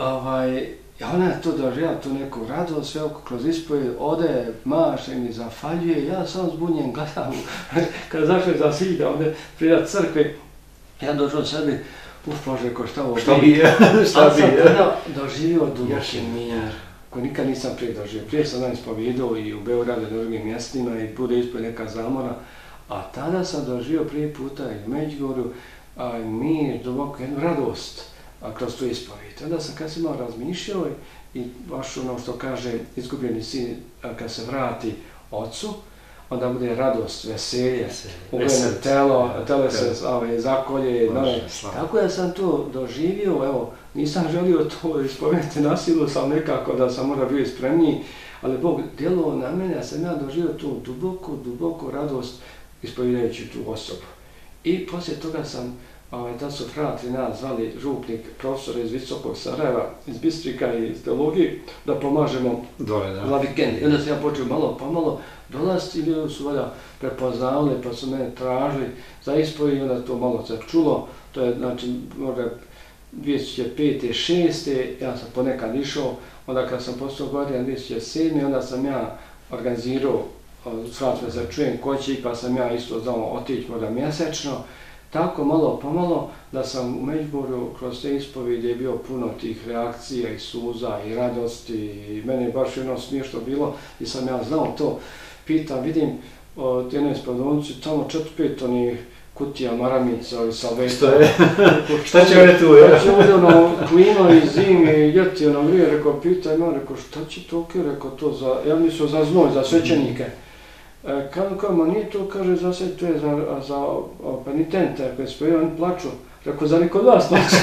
ona je to doživjela, tu neku radost, sve oko kroz ispovijed, ode, maše i mi zafaljuje, ja sam zbunjen, gledam, kada zašao za zida, onda prije crkve, ja došao sebi, Bože, ko šta ovo bi? Ali sam tada doživio duboki mir, koji nikad nisam prije doživio. Prije sam ispovijedao i u Beogradu i drugim mjestima i bude ispovijed neka zamora, a tada sam doživio prije puta i u Međugorju mir, duboku jednu radost. Kroz tu ispovijed. Onda sam kad sam imao razmišljao i baš ono što kaže izgubljeni sin kad se vrati ocu, onda bude radost, veselje, ugledno telo se zakolje. Tako da sam to doživio, evo, nisam želio to ispovijeti na silu, sam nekako da sam mora bio spremniji, ali Bog djelovao na mene, ja sam ja doživio tu duboku radost ispovijedajući tu osobu. I poslije toga sam da su fratri nas zvali župnik, profesora iz Visokog Sarajeva, iz Bistrika i iz teologije, da pomažemo za vikend. I onda sam ja počeo malo pomalo dolaziti i ljudi su valjda prepoznavali pa su mene tražili za ispovijed i onda to malo se čulo. To je znači možda 2005. 2006. Ja sam ponekad išao, onda kad sam postao godina 2007. onda sam ja organizirao, shvatno se čujem ko će pa sam ja isto znao otići možda mjesečno. Tako malo pomalo da sam u Međugorju kroz te ispovijede je bio puno tih reakcija i suza i radosti i meni je baš jedno smiješno bilo i sam ja znao to. Pitam, vidim od jedne ispovjednice tamo 4-5 onih kutija maramica i salveta. Što je? Šta će ovdje tu? Ja će ovdje ono klima i zim i ljeti ono vrije, rekao, pitaj me, rekao, šta će to, rekao, to za, ja mislim za znoj, za svećenike. Kao, ma nije to, kaže, za sve, to je za penitente, koji spojaju, oni plaču. Rekao, za niko od vas plaču.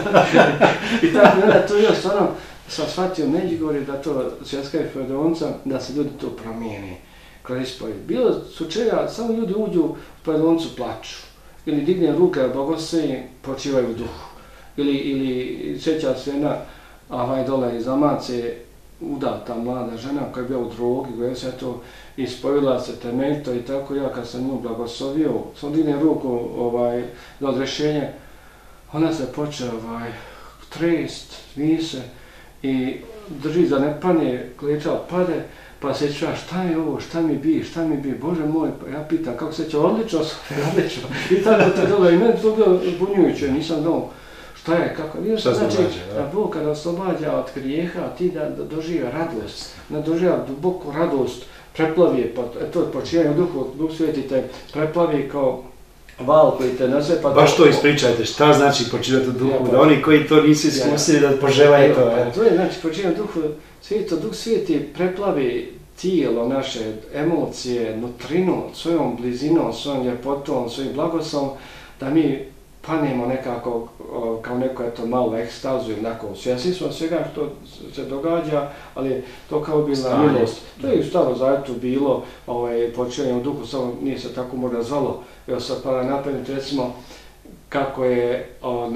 I tako, onda to još stvarno sam shvatio Međugorje da to svjetska ispovjedonca, da se ljudi to promijeni kroz ispovijed. Bilo slučaja, samo ljudi uđu u ispovjedoncu plaču. Ili digne ruke od Bogosveji, počivaju u duhu. Ili sjeća se jedna dole iz Amace, udata mlada žena koja je bila u drogi, koja je sve to ispovila se temeljito i tako ja kad sam nju blagoslovio, sam digne ruku za odrešenje, ona se počela trest, vise i drži za ne pane, kleča pade, pa se čuva šta je ovo, šta mi bi, Bože moj, pa ja pitam kako se će, odlično. I tako to dobro i meni to bilo zbunjujuće, nisam znao šta je, kako. Znači, da Bog kada oslobađa od grijeha, ti da doživa radost, da doživa duboku radost, preplavi, pa to je počinjanje duhu, Duh Sveti te preplavi kao val koji te nose. Pa baš to ispričajte, šta znači počinjati u duhu, da oni koji to nisu iskusili da poželaju to. To je znači počinjanje duhu, Duh Sveti preplavi tijelo naše, emocije, nutrinu, svojom blizinom, svojom ljepotom, svojim blagoslovom, da mi panemo nekako kao neko eto malo ekstazu ili onako svjesni smo svega što se događa, ali to kao bila milost. To je u Starom Zavjetu bilo počivanje u duhu, samo nije se tako možda zvalo. Evo sad pada napamet recimo kako je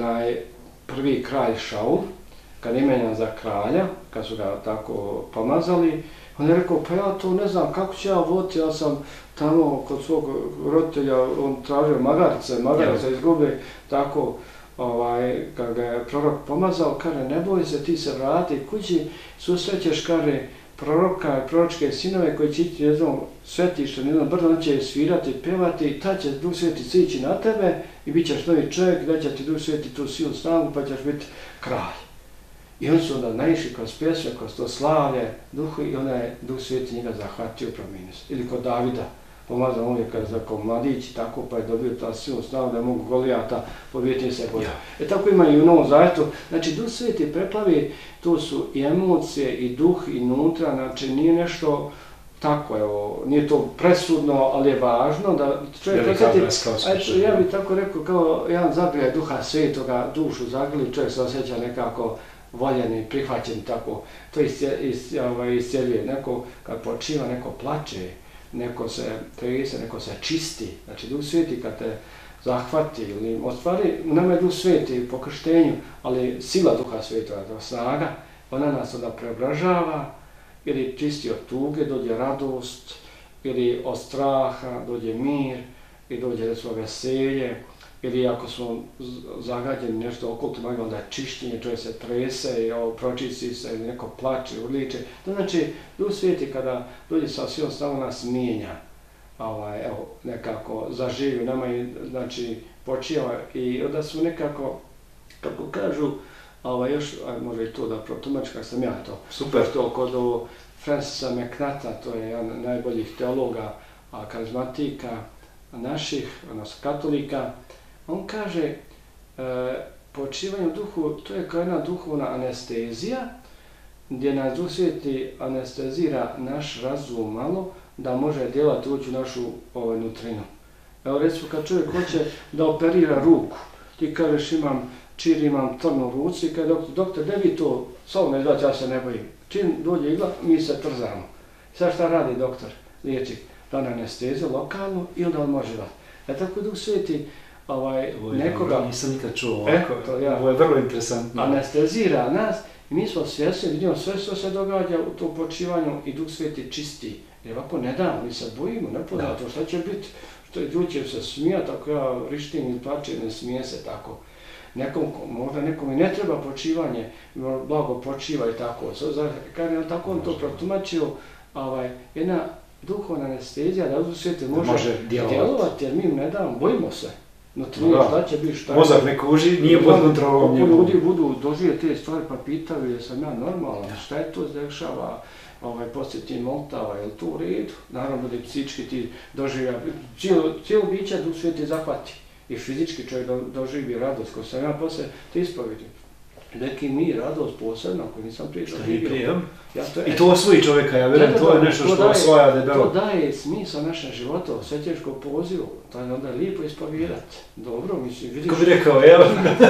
prvi kralj Šaul, kad je imenjan za kralja, kad su ga tako pomazali, on je rekao, pa ja to ne znam kako ću ja voditi, ja sam tamo kod svog roditelja, on tražio magarice izgube, tako kad ga je prorok pomazao, kaže, ne boj se, ti se vrati kući, susrećeš, kaže, proroka i proročke sinove koji će ići jednom svetište, jednom brdo, on će svirati, pevati, tad će Duh Sveti sići na tebe i bit ćeš novi čovjek, da će ti Duh Sveti tu silu snagu pa ćeš biti kralj. I oni su onda naišli kroz pjesme, kroz to slavlje duhu i onda je Duh Sveti njega zahvatio, promijenio se. Ili kod Davida, pomazao on je kao mladić, tako pa je dobio ta silu snagu da mogu Golijata pobijediti se Boga. Tako ima i u Novom Zavjetu. Znači, Duh Sveti preplavi, to su i emocije, i duh, i nutra, znači nije nešto tako, evo, nije to presudno, ali je važno da čovjek osjeti, ja bih tako rekao, kao jedan zagrljaj Duha Svetoga, dušu zagrli, čovjek se osjeća nekako voljen i prihvaćen tako, to iscijeljuje. Neko kad počiva, neko plače, neko se trese, neko se čisti. Znači Duh Sveti kad te zahvati, ili ostvari, u nama je Duh Sveti po krštenju, ali sila Duha Svetoga, snaga, ona nas onda preobražava, ili čisti od tuge, dođe radost, ili od straha dođe mir, i dođe recimo veselje, ili ako smo zagađeni nešto okultno, onda je čišćenje, čovjek se trese, pročisti se, ili neko plače, urliče. To znači, Duh Sveti kada dođe sa silom snagom nas mijenja, nekako zaživi nama i znači počiva i onda smo nekako, kako kažu, još, može i to da protumačim kako sam ja to. Super. To kod Francisa McNutt'a, to je jedan najboljih teologa, karizmatika naših, odnosno katolika, on kaže, počivanje u duhu, to je kao jedna duhovna anestezija, gdje nas Duh Sveti anestezira naš razum malo, da može djelati ući u našu nutrinu. Evo recimo kad čovjek hoće da operira ruku, ti kažeš imam čir, imam trn u ruci, i kaže doktor, ne bi to, samo me izvati, ja se ne bojim. Čim dođe igla, mi se trzamo. Sad šta radi doktor, liječnik? Da anesteziju lokalnu i onda on može dati. Tako Duh Sveti nekoga... Nisam nikad čuo ovako, ovo je vrlo interesantno. Anestezira nas i mi smo svjesni, vidimo sve što se događa u tom počivanju i Duh Sveti čisti. Jer ovako ne damo, mi se bojimo, nepoznato šta će biti. Ljudi će se smijati, ako ja rištim i plačem, ne smije se tako. Možda nekom i ne treba počivanje, blago počiva i tako. Kad je tako on to protumačio, jedna duhovna anestezija da Duh Sveti može djelovati, jer mi ne damo, bojimo se. Šta će biti, šta je... Mozak ne kuži, nije pod kontrolom njegu. Ljudi budu doživjeti te stvari pa pitaju je sam ja normalan, šta je to dešava, poslije ti moltava, je li to u redu? Naravno da je psihički ti doživlja, cijelo biće Duh Sveti zahvati. I fizički čovjek doživi radost, ko sam ja poslije te ispovedi. Neki mi radost posebno, ako nisam prije doživio. I to osvoji čovjeka, ja vjerujem, to je nešto što osvaja debelo. To daje smisao našem životu, svećeško pozivu, to je onda lijepo ispovijedati. Dobro, mislim, vidiš... Ko bi rekao, evo,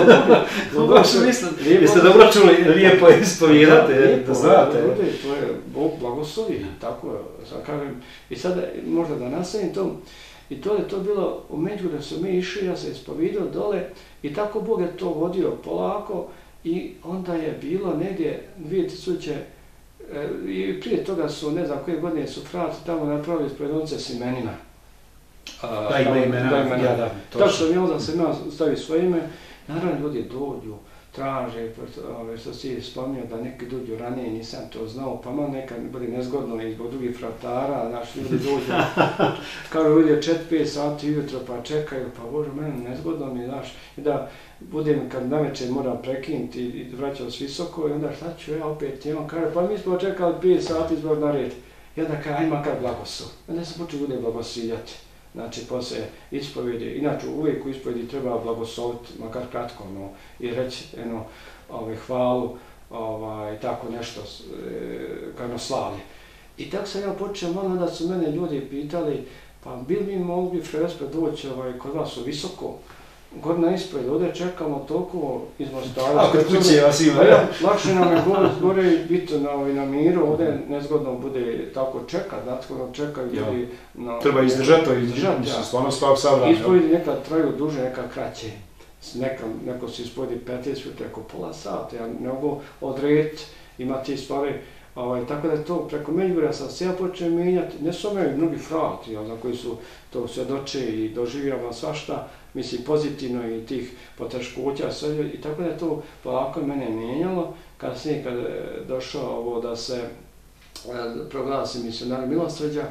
jeste dobro čuli, lijepo ispovijedati, da znate. To je Bog blagoslovi, tako sam kažem. I sada možda da nastavim to, i to je to bilo u Međugorju da su mi išli, ja se ispovijedao dole i tako Bog je to vodio polako i onda je bilo negdje 2000, i prije toga su, ne znam koje godine su frati tamo napravili spredonice s imenima. Da imena. Tako što mi onda sam ja stavio svoje ime, naravno ljudi dođu, traže, što si spominjao da neki dođu ranije, nisam to znao, pa malo nekad bude nezgodno i zbog drugih fratara, naši ljudi dođu, kažu ljudi 4-5 sati ujutro pa čekaju, pa bože, meni nezgodno mi je, znaš, i da budem kad navečer moram prekinuti i vraćam s visoko i onda šta ću ja opet, i on kaže, pa mi smo čekali 5 sati zbog na red, i onda kaže, aj makar blagoslov, onda se počeo bude blagoslovljati. Znači, poslije ispovjedi, inače uvijek u ispovjedi treba blagosloviti, makar kratko, i reći hvalu, tako nešto, kao slavlje. I tako sam ja počeo malo da su mene ljudi pitali, pa bil mi mogli Frespe doći kod vas u Visoko, godina ispred, ovdje čekamo toliko iz Mostara. A kod kuće vas ima. Lakše nam je gore biti na miru, ovdje nezgodno bude tako čekat, znate kako čekaju ljudi. Treba izdržati to, mislim, stvarno savran. Ispovedi nekad traju duže, nekad kraće. Neko se ispovedi 15 minuta, neko pola sata, ja ne mogu odrediti, ima ti stvari. Tako da je to preko Međugorja sam se ja počeo mijenjati, ne samo i mnogi frati, za koji su to svjedoče i doživljava svašta, mislim pozitivno i tih poteškoća sve, i tako da je to polako mene mijenjalo. Kasnije kad je došao ovo da se proglasi misionar milosrđa,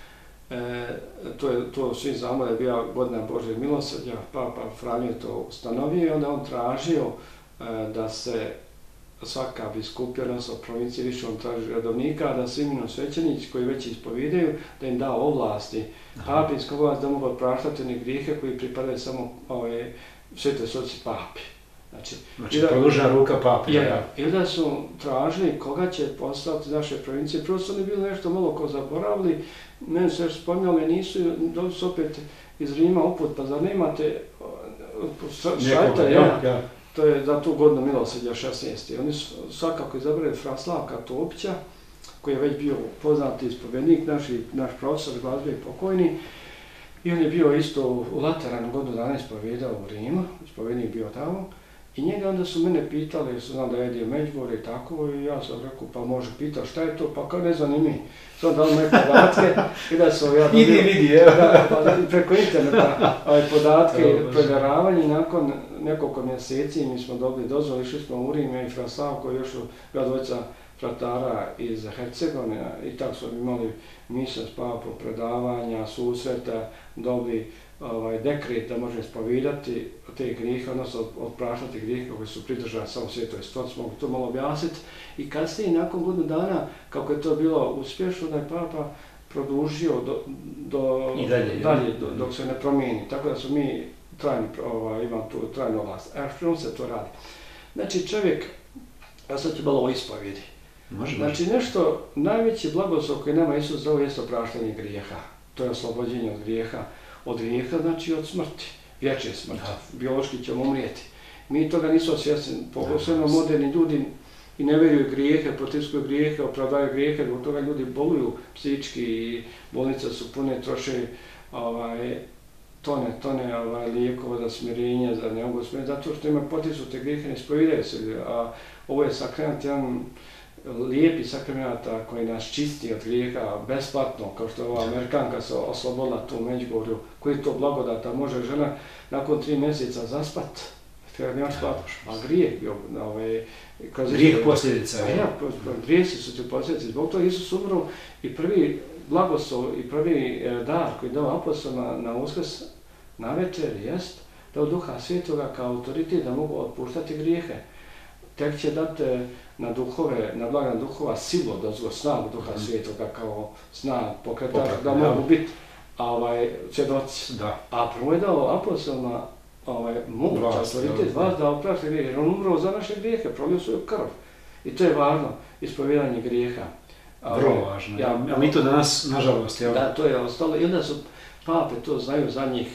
to svi znamo da je bila godina Božjeg milosrđa, Papa Franjo je to ustanovio i onda on tražio da se svaka biskupija, odnosno provincije, više on traži redovnika, da se imenuju svećenici koji već ispovijedaju, da im da ovlasti, papinska ovlast da mogu opraštati one grijehe koji pripadaju samo Svetoj Stolici papi. Znači produžena ruka papi. Ili da su tražili koga će poslati naše provincije. Prvo su oni bili nešto malo ko zaboravili, meni su još spominjali, nisu, dobili su opet iz Rima uput, pa zar nemate šajta, to je za tu godinu milosrđa 16. Oni su svakako izabrali fra Slavka Topića, koji je već bio poznati ispovednik, naš profesor glazbe i pokojni. I on je bio isto u Lateranu godinu dana ispovedao u Rimu, ispovednik bio tamo. I njega onda su mene pitali, jer su znam da je dio Međugorje i tako, i ja sam rekao, pa može pitati šta je to, pa kao ne znam ni mi. Sam dao moje podatke i da su ja dobio... Vidi, evo. Preko interneta podatke, provjeravanje, nakon nekoliko mjeseci mi smo dobili dozvolu, išli smo u Rim, ja i fra Slavko, još u dvojica fratara iz Hercegovine, i tako smo imali misiju s papom, predavanja, susreta, dobili dekret da može ispovijedati te grijehe, odnosno opraštati grijehe koji su pridržani samo Svetoj Stolici, mogu to malo objasniti. I kasnije, nakon godinu dana, kako je to bilo uspješno, da je Papa produžio dalje dok se ne promijeni. Tako da su mi imamo tu trajnu vlast. A što se to radi? Znači čovjek, ja sad ću malo o ispovjedi. Znači nešto, najveći blagoslov koji nama Isus dao jeste opraštanje grijeha. To je oslobođenje od grijeha, znači od smrti, vječne smrti, biološki ćemo umrijeti. Mi toga nismo svjesni, posebno moderni ljudi i ne vjeruju grijehe, protivskuju grijehe, opravdaju grijehe, zbog toga ljudi boluju psihički i bolnice su pune, troše tone lijekova za smirenje, za ne mogu smirenje, zato što ima potisnute grijehe, ne ispovijedaju se. A ovo je sakrament, jedan lijepi sakramenata koji nas čisti od grijeha besplatno, kao što je ova Amerikanka se oslobodila tu u Međugorju, koji to blagodata može žena nakon 3 mjeseca zaspat, kada nemaš spataš, a grijeh bio. Grijeh posljedica. Grijesi su ti posljedice, zbog toga Isus umro i prvi blagoslov i prvi dar koji je dao apostolima na Uskrs, na večer, jest dao Duha Svetoga kao autoritet da mogu otpuštati grijehe. Tek će dati na duhove, na blagana duhova silu, snagu Duha Svetoga kao snag pokretač, da mogu biti svjedoci. A prvo je dao apostolima moć, autoritet, vas da oprašta grijehe, jer on umro za naše grijehe, prolio svoju krv. I to je važno, ispovjedanje grijeha. Vrlo važno, a mi to danas, nažalost, da, to je ostalo. I onda su pape to znaju za njih,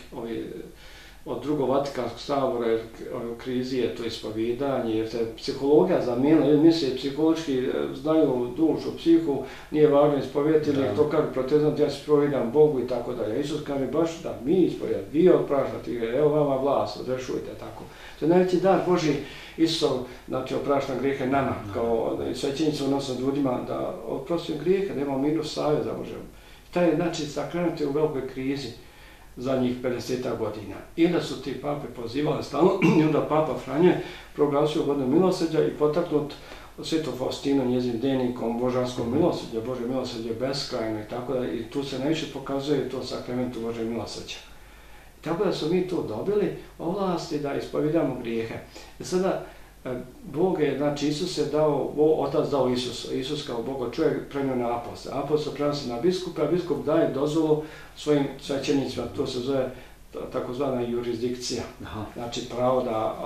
od drugog Vatikanskog sabora, krizi je to ispovjedanje, jer se psihologija zamijenila, jer misle psihološki znaju dušu, psihu, nije važno ispovjedati, ili to kaže protestant, ja se ispovjedam Bogu i tako dalje. Isus kaže baš da mi ispovjedamo, vi opraštate, evo vama vlast, odrešujte, tako. To je najveći dar Božji Isusov, znači opraštam grijehe nama, kao svećenicu odnosno ljudima, da oprostim grijehe, da imamo mirnu savjest da možemo. Taj znači sakrament je u velikoj krizi zadnjih 50 godina. I onda su ti pape pozivali stalno, i onda Papa Franje proglasio godinu milosrđa i potaknut Svetom Faustinom, njezim dnevnikom božanskom milosrđa, Bože milosrđe beskrajno i tako da, i tu se najviše pokazuje to sakramentu Bože milosrđa. Tako da su mi tu dobili ovlasti da ispovjedamo grijehe. I sada Bog je, znači Isus je dao, Otac dao Isus kao Bogo čovjek prenio na apostol. Apostol prenosi na biskupa, a biskup daje dozvolu svojim svećenicima, to se zove takozvana jurisdikcija. Znači pravo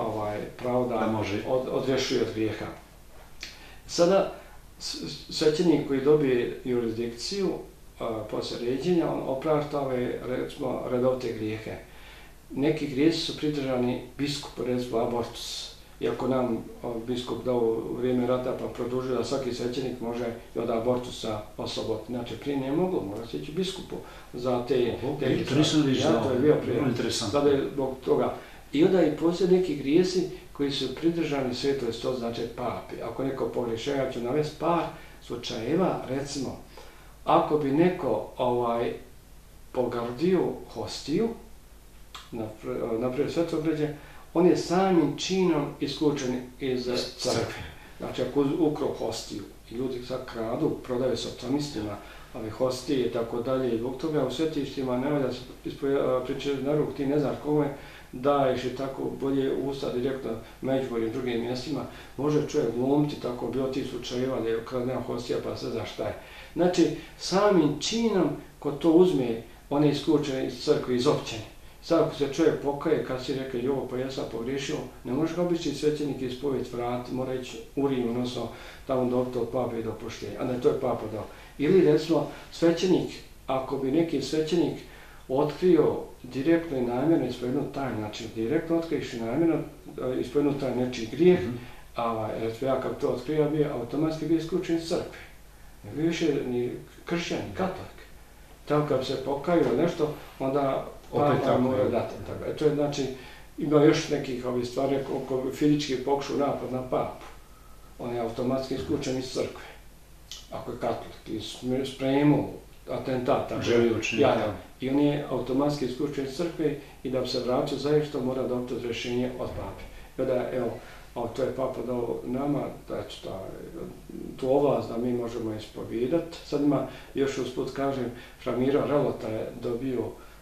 da odrješuje od grijeha. Sada svećenik koji dobije jurisdikciju poslije ređenja, on oprašta ove, recimo, redovite grijehe. neki grijesi su pridržani biskupu, recimo abortus. Iako nam biskup dao u vrijeme rata pa produžio da svaki svećenik može i od abortusa osloboditi. Znači prije nije moglo, mora se ići biskupu za te To nisam vidio. Ja, to je bio prije. Interesantno. Sada je zbog toga. I onda i poslije neki grijesi koji su pridržani Svetoj stolici, znači papi. Ako neko pogriješi, ja ću navesti par slučajeva, recimo, ako bi neko pogardio hostiju, napravio svetogređe, on je samim činom isključen iz crkve. Znači, ako ukro hostiju i ljudi sad kradu, prodaju sotomistima, hostije i tako dalje, i zbog toga u svetištima ne valja se pričati na ruk, ti ne znaš kome daješ i tako bolje usta direktno Međugorju i drugim mjestima, može čovjek glumiti, tako bio ti slučajeva da je ukradena hostija pa se zna šta je. Znači, samim činom ko to uzme, on je isključen iz crkve, iz općine. Sad ako se čovjek pokaje, kad si rekao, jo, pa ja sam pogriješio, ne možeš ga obični svećenik ispovijed vrati, mora ići u Rim, odnosno tamo dobiti od pape i dopuštenja, a ne, to je papa dao. Ili recimo svećenik, ako bi neki svećenik otkrio direktno i namjerno ispovednu tajnu, znači direktno otkriješ i namjerno ispovednu tajnu nečiji grijeh, recimo ja kad to otkrio bi automatski bio isključen iz crkve. Ne bi više ni kršćan, ni katolik. Tako kad se pokaju nešto, onda papa mora dati. To je znači, ima još nekih ovih stvari, oko fizički pokušao napad na papu. On je automatski isključen iz crkve. Ako je katolik i spremio atentata, i on je automatski isključen iz crkve i da bi se vratio zaista mora dobiti razrješenje od pape. I onda, evo, to je papa dao nama, tu ovlast da mi možemo ispovijedati. Sad ima, još usput kažem, fra Miro Relota je dobio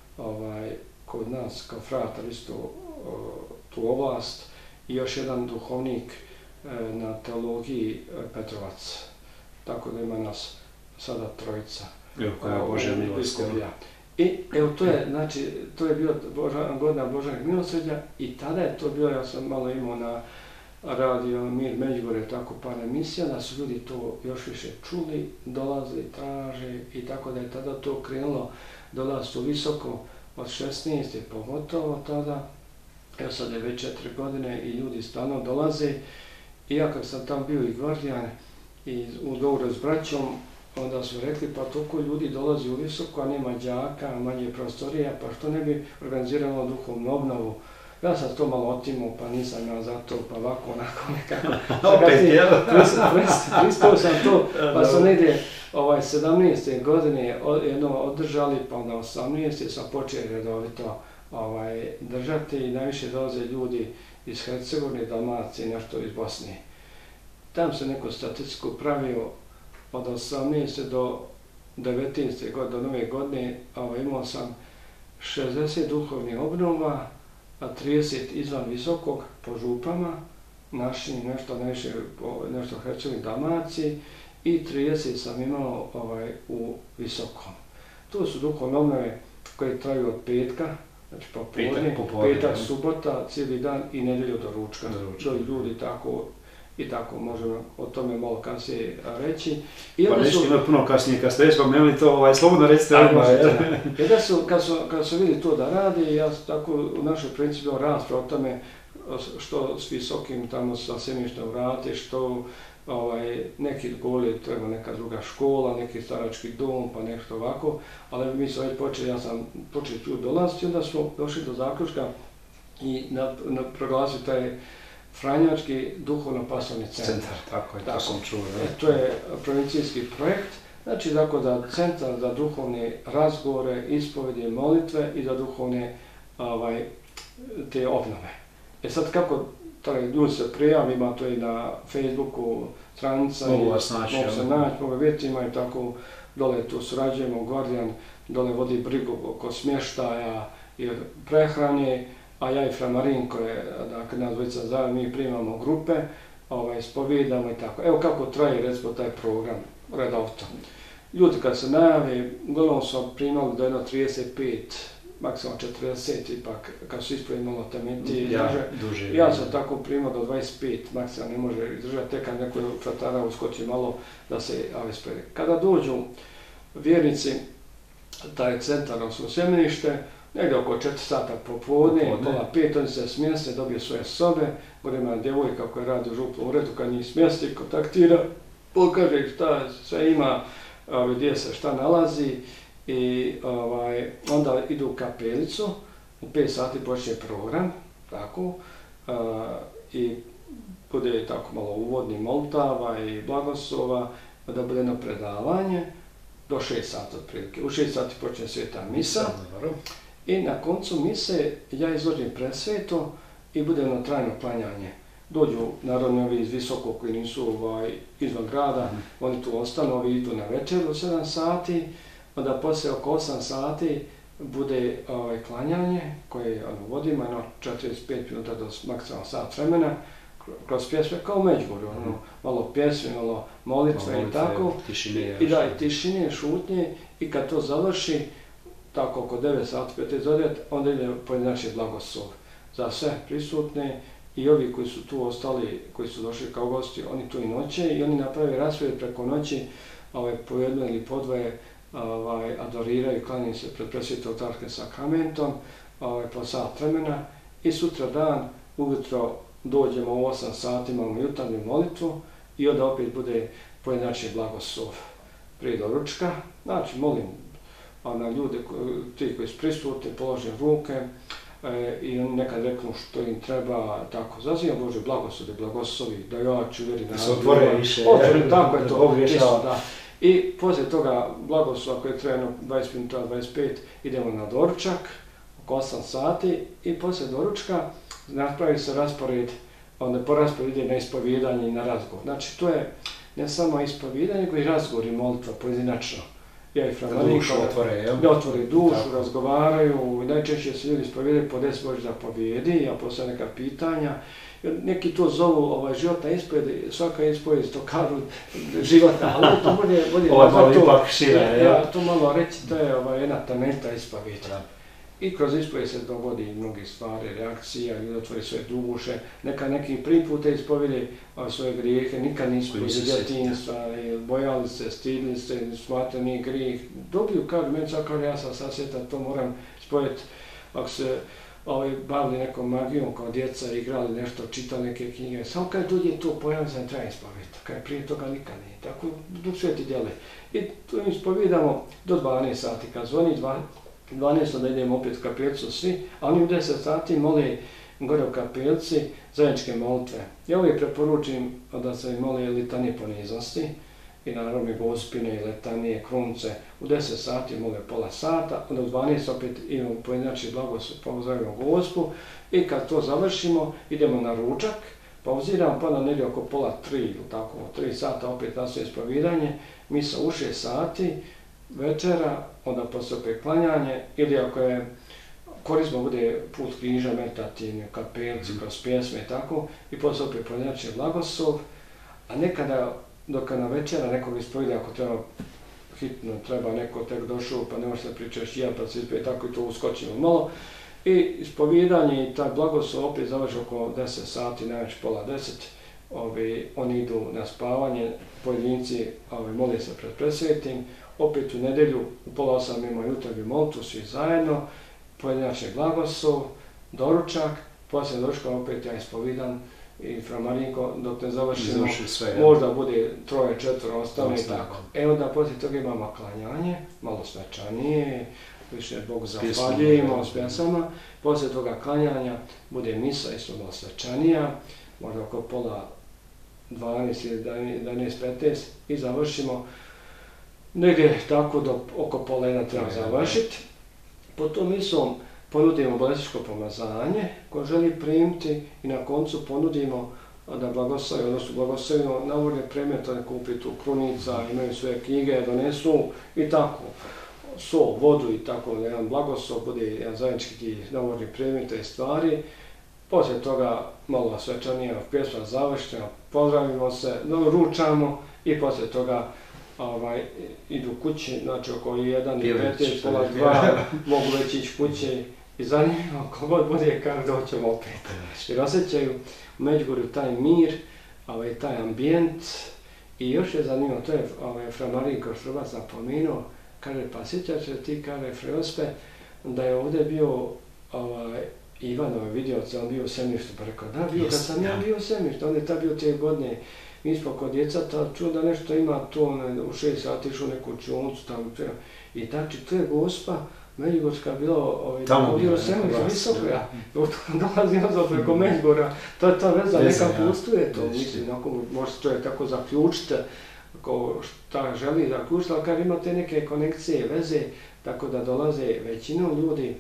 kod nas kao fratar isto tu ovlast i još jedan duhovnik na teologiji Petrovac. Tako da ima nas sada trojica. Božja milost. I evo to je, znači, to je bio godina Božanog milosrđa i tada je to bilo, ja sam malo imao na radio Mir Međugorje, tako par emisija, da su ljudi to još više čuli, dolaze, traže i tako da je tada to krenulo dolaziti visoko od 16. pogotovo tada. Evo sad je već 4 godine i ljudi stalno dolaze. I ja kad sam tam bio i gvardijan i u dogovoru s braćom, onda su rekli pa toliko ljudi dolazi u visoko, a nema đaka, manje prostorija, pa što ne bi organiziralo duhovnu obnovu. Ja sam to malo otimao, pa nisam ja za to, pa ovako, onako nekako. Pristao sam to, pa sam negdje 17. godine jedno održali, pa onda 18. sam počeo redovito držati i najviše dolaze ljudi iz Hercegovine, Dalmacije, nešto iz Bosne. Tam se neku statistiku pravio od 18. do 19. godine, do nove godine, imao sam 60 duhovnih obnova, a 30 izvan visokog po župama, našim nešto Hercegovini, Dalmaciji i 30 sam imao u visokom. To su duhovne obnove koje traju od petka, znači popodne, petak, subota, cijeli dan i nedjelju do ručka. Ljudi tako možemo o tome malo kasnije reći. Pa nešto ima puno kasnije, kad ste već spomenuli to, slobodno recite odmah. Kad su vidjeli to da radi, ja tako u našoj principu rasprav o tome što s visokim tamo sa semišta vrati, što neki govorili treba neka druga škola, neki starački dom, pa nešto ovako, ali mi smo već počeli, ja sam počeli tu dolaziti, onda smo došli do zaključka i proglasili taj Franjački duhovno-pastorni centar. Tako je, to sam čuo. To je provincijski projekt, znači tako da centar za duhovne razgovore, ispovedi, molitve i za duhovne te obnove. Sad kako ljudi se prijavi, ima to i na Facebooku stranica, mogu se naći, mogu vidjeti, imaju tako, dole tu surađujemo, Gvardijan dole vodi brigu oko smještaja i prehrane, a ja i fra Marinko je, dakle, nas dvojica zajedno, mi primamo grupe, spovijedamo i tako. Evo kako traje, recimo, taj program, redovito. Ljudi kad se najave, uglavnom su primali do 35, maksimalno 40, ipak kad su ispravili malo temetije duže. Ja sam tako primao do 25, maksimalno ne može izdržati, tek kad neko fratara uskoči malo da se spredi. Kada dođu vjernici, taj centar, odnosno semenište, negdje oko 4 sata popodne, pola 5, oni se smjeste, dobiju svoje sobe, gore ima djevojka koja radi u župnom uredu, kad njih smjesti, kontaktira, pokaže šta sve ima, gdje se šta nalazi i onda idu u kapelicu, u 5 sati počne program, tako, i bude tako malo uvodni molitava i blagoslova, da bude jedno predavanje, do 6 sati otprilike. U 6 sati počne sveta misa i na koncu mise ja izvođem presveto i bude jedno trajno klanjanje. Dođu naravno ovi iz Visokog koji nisu izvan grada, oni tu ostanu, ovi idu na večer u 7 sati, onda poslije oko 8 sati bude klanjanje koje vodimo, 45 minuta do maksimalno sat vremena, kroz pjesme kao u Međugorju, malo pjesme, malo molitve i tako, i da, i tišine, šutnje, i kad to završi, tako oko 9 sati, 5:09, onda ide pojedinačni blagoslov za sve prisutne i ovi koji su tu ostali, koji su došli kao gosti, oni tu i noće i oni naprave raspored preko noći, po jedno ili po dvoje adoriraju, klanjaju se pred presvetotarskim sakramentom po sat vremena i sutra dan, ujutro dođemo u 8 sati, imamo jutarnju molitvu i onda opet bude pojedinačni blagoslov prije doručka. Znači, molim na ljude, ti koji su prisutni, položim ruke i oni nekad reknu što im treba, tako, zazivam Bože blagoslovi, da ja ću vjeri da se otvore više. Tako je to, isto, da. I poslije toga blagoslova koje traje 20 minuta, 25, idemo na doručak, oko 8 sati i poslije doručka napravi se raspored, onda po rasporedu ide na ispovjedanje i na razgovor. Znači to je ne samo ispovjedanje, nego i razgovor i molitva pojedinačno. Ja i Framarinko otvore dušu, razgovaraju, najčešće se ljudi ispovjedaju po 10 Božjih zapovjedi, a poslije neka pitanja. Neki to zovu životna ispovjed, svaka ispovjed to kažu životna, ali to bude malo ipak šire. Ja to malo reći, to je jedna temeljna ispovjed. I kroz ispovjed se dogodi mnogi stvari, reakcija, ljudi otvori svoje duše, neki prvi puta ispovjede svoje grijehe, nikad nisu iz djetinjstva, bojali se, stidili se, smatrali nije grijeh. Dobiju, kažu, meni sad kaže, ja sam sasvjetan, to moram ispovjediti, ako se bavili nekom magijom kao djeca, igrali nešto, čitali neke knjige, samo kad dođe to pojavi se, treba ispovjediti, kad prije toga nikad nije, tako Duh Sveti djeluje. I to ispovjedamo do 12 sati, kad zvoni 12, da idemo opet u kapelicu svi, a oni u 10 sati mole gore u kapelici zajedničke molitve. Ja uvijek preporučim da se mole litanije poniznosti i naravno gospine i letanije, krunce. U 10 sati mole pola sata, onda u 12 opet imamo pojedinačni blagoslov, pozdravimo Gospu i kad to završimo idemo na ručak, pauziramo pa na negdje oko pola 3 ili tako, 3 sata opet nastaje ispovjedanje, misa u 6 sati, večera, onda poslije opet klanjanje, ili ako je korisno bude put križa, meditativni, kapelci, kroz pjesme i tako, i poslije opet pojedinačni blagoslov, a nekada, dok na večera nekog ispovjeda, ako treba hitno, treba neko tek došao, pa ne može se pričaš ja, pa se ispovjeda, tako i to uskočimo malo, i ispovjedanje i taj blagoslov opet završi oko 10 sati, najveć pola 10, oni idu na spavanje, pojedinci mole se pred presvetim, opet u nedjelju u pola 8 imamo jutarnju molitvu, svi zajedno, pojedinačni blagoslov, doručak, poslije doručka opet ja ispovijedam i Framarinko, dok ne završimo, možda bude 3-4 ostane i tako. Onda poslije toga imamo klanjanje, malo svečanije, više Bogu zahvaljujemo s pjesama, poslije toga klanjanja bude misa isto malo svečanija, možda oko pola 12 ili 11-15 i završimo. Negdje tako do oko pola 1 treba završiti. Po tom misom ponudimo bolesničko pomazanje koje želi primiti i na koncu ponudimo da blagoslovimo, odnosno blagoslovimo navodne predmete, kupi tu krunica, imaju svoje knjige, donesu i tako. So, vodu i tako, jedan blagoslov, bude jedan zajednički navodni predmete i stvari. Poslije toga malo svečanije pjesma završena, pozdravimo se, ručamo i poslije toga idu kući, znači oko 1:15, pola 2, mogu već ići kuće i zanimljivo, kogod bude kad doćemo opet. Jer osjećaju u Međugorju taj mir, taj ambijent i još je zanimljivo, to je Framarinko Štrbac napomenuo, kaže, pa sjećaš se ti, kaže, Freospe, da je ovdje bio Ivanov vidioc, on bio u Semništu, pa rekao, da, bio, kad sam ja bio u Semništu, on je tad bio te godine, mi smo kod djecata, čuo da nešto ima to, u 6 sati išao neku učioncu tamo, i znači to je Gospa Međugorska bila ovdje u Semništu, visoko, ja, dolazim za preko Međugorja, ta veza neka pustuje to, mislim, može se čovjek tako zaključiti, ako šta želi zaključiti, ali kad imate neke konekcije, veze, tako da dolaze većinom ljudi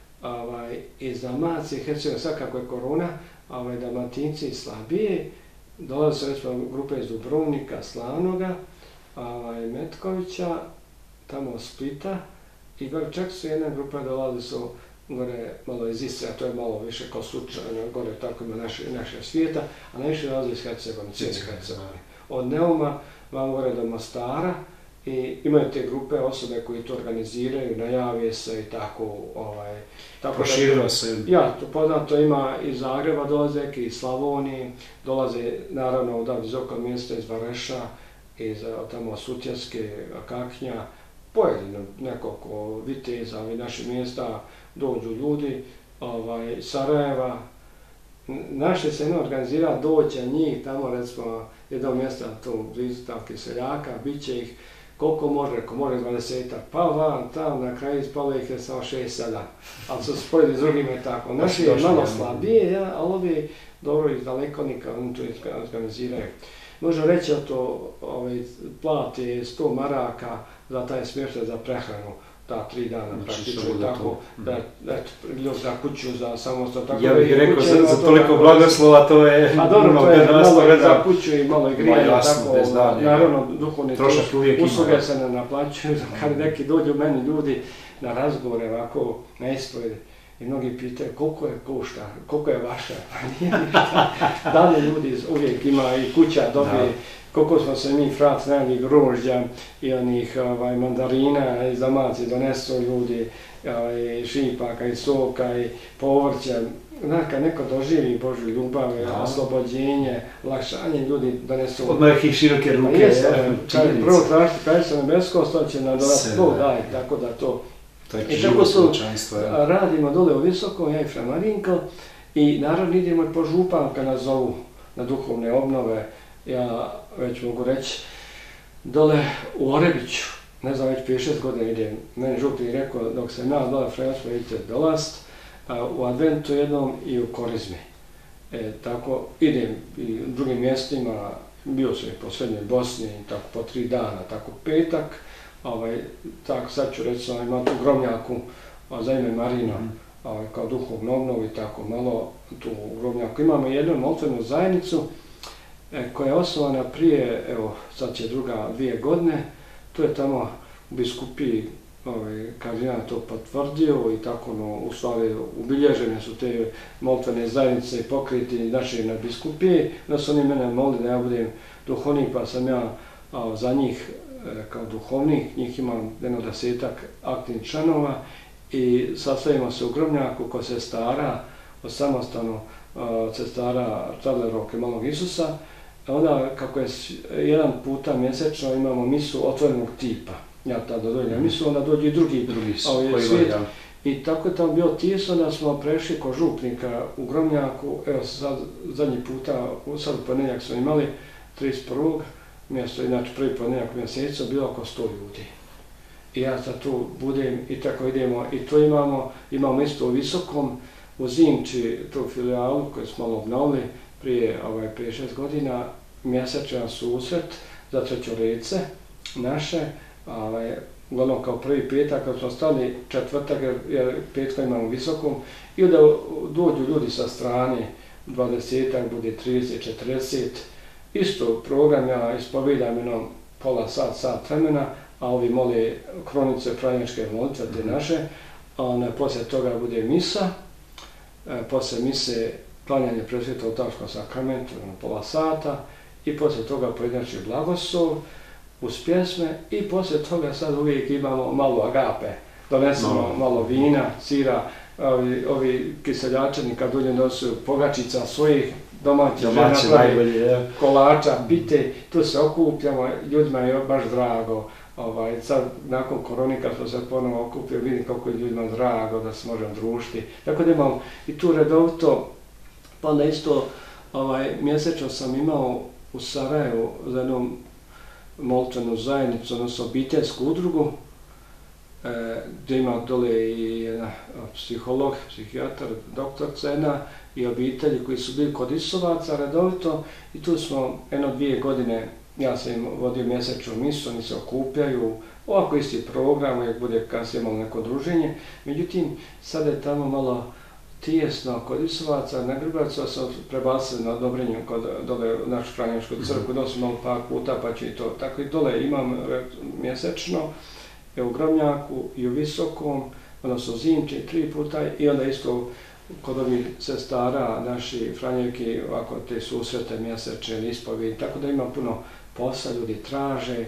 iz Dalmacije, Hercegovine, sad kako je korona, Dalmatinci slabije, dolaze se recimo grupe iz Dubrovnika, Slavnoga, Metkovića, tamo Splita, i čak su jedna grupa dolaze su gore malo iz Istre, a to je malo više kao slučajno, gore tako ima naše svijeta, a najviše dolaze iz Hercegovine, cijeli Hercegovine. Od Neuma vam gore do Mostara, i imaju te grupe osobe koji to organiziraju, najavije se i tako... Proširilo se. Ja, to poznato ima iz Zagreba dolaze, iz Slavonije, dolaze naravno od visokog mjesta iz Vareša, iz tamo Sutjeske, Kaknja, pojedino nekoliko Viteza, naših mjesta dođu ljudi, Sarajeva. Naše se organizira doće njih, tamo recimo jedno mjesta, to blizu Stavke seljaka, bit će ih koliko može, ako može 20-ak, pa van, tam na kraju ispalo ih je samo 6-7, ali su spojili s drugima i tako. Naši je malo slabije, ali ovi dobro iz daleko nikad oni to organiziraju. Možemo reći da to plati 100 maraka za taj smještaj za prehranu, ta 3 dana praktično tako, da kuću za samostalno tako. Ja bih rekao za toliko blagoslova, to je... A dobro, to je malo za kuću i malo i grijanja, tako, naravno duhovne usluge se ne naplaćuju, kad neki dođu meni ljudi na razgovore ovako, na ispovede, i mnogi pitaju koliko je košta, koliko je vaša, pa nije ništa. Dalje ljudi uvijek ima i kuća dobije, koliko smo se mi frat najeli grožđa i onih mandarina iz Dalmacije donesu ljudi, šipaka i soka i povrća. Kad neko doživi Božju ljubav, oslobođenje, lakšanje, ljudi donesu... Odmah ih široke ruke. Prvo tražite kraljicu nebesko, to će nam donati Bog, daj, tako da to... I tako su, radimo dole u Visokom, ja i Fra Marinko, i naravno idemo i po župama kad nas zovu na duhovne obnove. Ja već mogu reći, dole u Orebiću, ne znam, već 5-6 godina idem, meni župnik rekao, dok se nas dole Frejasmo idete dolast, u Adventu jednom i u Korizmi. Tako idem i u drugim mjestima, bio sam i po Srednjoj Bosni, tako po 3 dana, tako petak, tako sad ću reći, imam tu Grobnjaku za ime Marina, kao duhovnu obnovu i tako malo tu u Grobnjaku. Imamo jednu molitvenu zajednicu koja je osnovana prije, evo sad će 2 godine, to je tamo u biskupiji kardinal to potvrdio i tako u stvari ubilježene su te molitvene zajednice i pokriti naše na biskupije, da su oni mene molili da ja budem duhovnik, pa sam ja za njih kao duhovnik, njih imam 10-ak aktivnih članova i sastavimo se u Grobnjaku kod sestara, samostalno sestara Stradlerovke Malog Isusa. Onda kako je jedan puta mjesečno imamo misu otvorenog tipa, ja tada dođem misu, onda dođe i drugi svijet. I tako je tamo bio tijesno da smo prešli kod župnika u Grobnjaku, evo sad zadnji puta, sad u ponedjeljak smo imali 31. mjesto, inače prvi ponedjeljak mjeseca, bilo oko 100 ljudi. I ja sad tu budem i tako idemo i to imamo isto u Visokom, u Zimči, tu filijalu koju smo malo obnovili prije 5-6 godina, mjesečan susret za trećorece naše, uglavnom kao prvi petak, kad smo stali četvrtak, jer petka imamo u Visokom, i onda dođu ljudi sa strane, 20-ak, bude 30-40, isto program, ja ispovijedam jednom pola sat vremena, a ovi mole kronice pranjačke molitve te naše, poslije toga bude misa, poslije mise klanjanje presvjetog oltarskom sakramentu na pola sata i poslije toga pojedinačni blagoslov uz pjesme i poslije toga sad uvijek imamo malo agape, donesemo malo vina, sira, ovi kiseljačani kad ulje nosu pogačica svojih domaćih žena, kolača, pite, tu se okupljamo, ljudima je baš drago, Sad, nakon korone, kad smo se ponovo okupili, vidim koliko je ljudima drago da se možemo družiti. Tako da imam i tu redovito, pa onda isto mjesečno sam imao u Sarajevu za jednom molitvenu zajednicu, odnosno obiteljsku udrugu, gdje ima dole i jedan psiholog, psihijatar, doktorca jedna i obitelji koji su bili kod Isovaca redovito i tu smo 1-2 godine, ja sam im vodio mjesečnu misu, oni se okupljaju, ovako isti program, uvijek bude kasnije malo neko druženje, međutim sada je tamo malo tijesno kod Isovaca, na Grbavicu sam prebacili na Dobrinju kod dole u našu Franjevačku crkvu, nosim malo par puta pa ću i to. Tako i dole imam mjesečno u Gromnjaku i u Visokom, odnosno Zimči 3 puta i onda isto kod ovih sestara, naši Franjevki, ovako te susrete mjesečne ili ispovjedi, tako da ima puno posla, ljudi traže